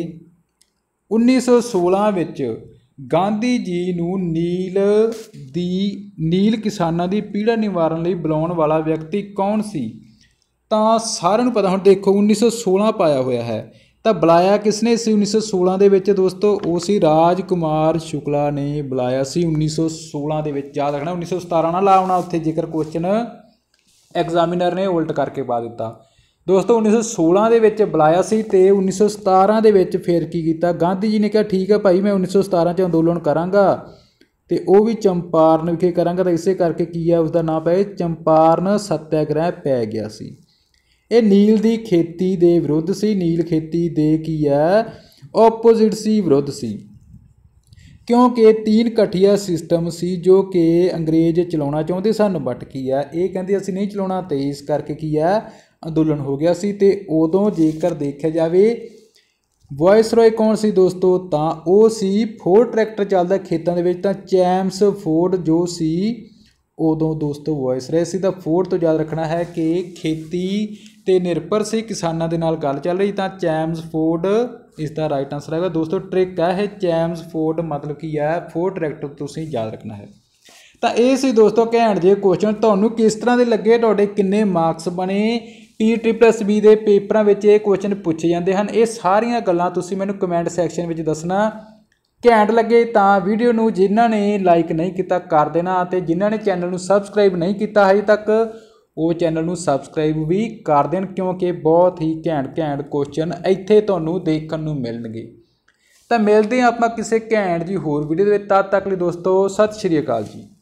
1916 ਵਿੱਚ ਗਾਂਧੀ ਜੀ ਨੂੰ ਨੀਲ ਕਿਸਾਨਾਂ ਦੀ ਪੀੜਾ ਨਿਵਾਰਨ ਲਈ ਬੁਲਾਉਣ ਵਾਲਾ ਵਿਅਕਤੀ ਕੌਣ ਸੀ। ਤਾਂ ਸਾਰਿਆਂ ਨੂੰ ਪਤਾ, ਹੁਣ ਦੇਖੋ 1916 ਪਾਇਆ ਹੋਇਆ ਹੈ ਤਾਂ ਬੁਲਾਇਆ ਕਿਸਨੇ ਸੀ 1916 ਦੇ ਵਿੱਚ ਦੋਸਤੋ, ਉਹ ਸੀ ਰਾਜ ਕੁਮਾਰ ਸ਼ੁਕਲਾ ਨੇ ਬੁਲਾਇਆ ਸੀ 1916 ਦੇ ਵਿੱਚ। ਯਾਦ ਰੱਖਣਾ 1917 ਨਾ ਲਾਉਣਾ ਉੱਥੇ, ਜੇਕਰ ਕੁਐਸਚਨ ਐਗਜ਼ਾਮੀਨਰ ਨੇ ਉਲਟ ਕਰਕੇ ਪਾ ਦਿੱਤਾ। ਦੋਸਤੋ 1916 ਦੇ ਵਿੱਚ ਬੁਲਾਇਆ ਸੀ ਤੇ 1917 ਦੇ ਵਿੱਚ ਫਿਰ ਕੀ ਕੀਤਾ, ਗਾਂਧੀ ਜੀ ਨੇ ਕਿਹਾ ਠੀਕ ਹੈ ਭਾਈ ਮੈਂ 1917 'ਚ ਅੰਦੋਲਨ ਕਰਾਂਗਾ ਤੇ ਉਹ ਵੀ ਚੰਪਾਰਨ ਵਿਖੇ ਕਰਾਂਗਾ। ਤਾਂ ਇਸੇ ਕਰਕੇ ਕੀ ਆ ਉਸਦਾ ਨਾਂ ਪਿਆ ਚੰਪਾਰਨ ਸੱਤਿਆਗ੍ਰਹਿ ਪੈ ਗਿਆ ਸੀ। ਇਹ ਨੀਲ ਦੀ ਖੇਤੀ ਦੇ ਵਿਰੁੱਧ ਸੀ, ਨੀਲ ਖੇਤੀ ਦੇ ਕੀ ਹੈ ਓਪੋਜ਼ਿਟ ਸੀ, ਵਿਰੁੱਧ ਸੀ, ਕਿਉਂਕਿ ਤੀਨ ਘਟੀਆ ਸਿਸਟਮ ਸੀ ਜੋ ਕਿ ਅੰਗਰੇਜ਼ ਚਲਾਉਣਾ ਚਾਹੁੰਦੇ ਸਨ, ਬਟ ਕੀ ਹੈ ਇਹ ਕਹਿੰਦੇ ਅਸੀਂ ਨਹੀਂ ਚਲਾਉਣਾ ਤੇ ਇਸ ਕਰਕੇ ਕੀ ਹੈ ਅੰਦੋਲਨ ਹੋ ਗਿਆ ਸੀ। ਤੇ ਉਦੋਂ ਜੇਕਰ ਦੇਖਿਆ ਜਾਵੇ ਵਾਇਸਰੋਏ ਕੌਣ ਸੀ ਦੋਸਤੋ, ਤਾਂ ਉਹ ਸੀ ਫੋਰਡ ਟਰੈਕਟਰ ਚੱਲਦਾ ਖੇਤਾਂ ਦੇ ਵਿੱਚ, ਤਾਂ ਚੈਮਸ ਫੋਰਡ ਜੋ ਸੀ ਉਦੋਂ ਦੋਸਤੋ ਵਾਇਸਰੋਏ ਸੀ। ਤਾਂ ਫੋਰਡ ਤੋਂ ਯਾਦ ਰੱਖਣਾ ਹੈ ਕਿ ਖੇਤੀ ਤੇ ਨਿਰਭਰ ਸੀ, ਕਿਸਾਨਾਂ ਦੇ ਨਾਲ ਗੱਲ ਚੱਲ ਰਹੀ, ਤਾਂ ਚੈਮਸ ਫੋਰਡ ਇਸ ਦਾ ਰਾਈਟ ਆਨਸਰ ਹੈਗਾ ਦੋਸਤੋ। ਟ੍ਰਿਕ ਹੈ ਇਹ ਚੈਮਸ ਫੋਰਡ ਮਤਲਬ ਕੀ ਹੈ ਫੋਰਡ ਟਰੈਕਟਰ, ਤੁਸੀਂ ਯਾਦ ਰੱਖਣਾ ਹੈ। ਤਾਂ ਇਹ ਸੀ ਦੋਸਤੋ ਘੈਂਟ ਜਿਹੇ ਕੁਐਸਚਨ, ਤੁਹਾਨੂੰ ਕਿਸ ਤਰ੍ਹਾਂ ਦੇ ਲੱਗੇ, ਤੁਹਾਡੇ ਕਿੰਨੇ ਮਾਰਕਸ ਬਣੇ। PSSB ਦੇ ਪੇਪਰਾਂ ਵਿੱਚ ਇਹ ਕੁਐਸਚਨ ਪੁੱਛੇ ਜਾਂਦੇ ਹਨ। ਇਹ ਸਾਰੀਆਂ ਗੱਲਾਂ ਤੁਸੀਂ ਮੈਨੂੰ ਕਮੈਂਟ ਸੈਕਸ਼ਨ ਵਿੱਚ ਦੱਸਣਾ। ਘੈਂਟ ਲੱਗੇ ਤਾਂ ਵੀਡੀਓ ਨੂੰ ਜਿਨ੍ਹਾਂ ਨੇ ਲਾਈਕ ਨਹੀਂ ਕੀਤਾ ਕਰ ਦੇਣਾ, ਅਤੇ ਜਿਨ੍ਹਾਂ ਨੇ ਚੈਨਲ ਨੂੰ ਸਬਸਕ੍ਰਾਈਬ ਨਹੀਂ ਕੀਤਾ ਹਜੇ ਤੱਕ ਉਹ ਚੈਨਲ ਨੂੰ ਸਬਸਕ੍ਰਾਈਬ ਵੀ ਕਰ ਦੇਣ, ਕਿਉਂਕਿ ਬਹੁਤ ਹੀ ਘੈਂਟ ਕੁਐਸਚਨ ਇੱਥੇ ਤੁਹਾਨੂੰ ਦੇਖਣ ਨੂੰ ਮਿਲਣਗੇ। ਤਾਂ ਮਿਲਦੇ ਹਾਂ ਆਪਾਂ ਕਿਸੇ ਘੈਂਟ ਜੀ ਹੋਰ ਵੀਡੀਓ ਦੇ ਵਿੱਚ, ਤਦ ਤੱਕ ਲਈ ਦੋਸਤੋ ਸਤਿ ਸ਼੍ਰੀ ਅਕਾਲ ਜੀ।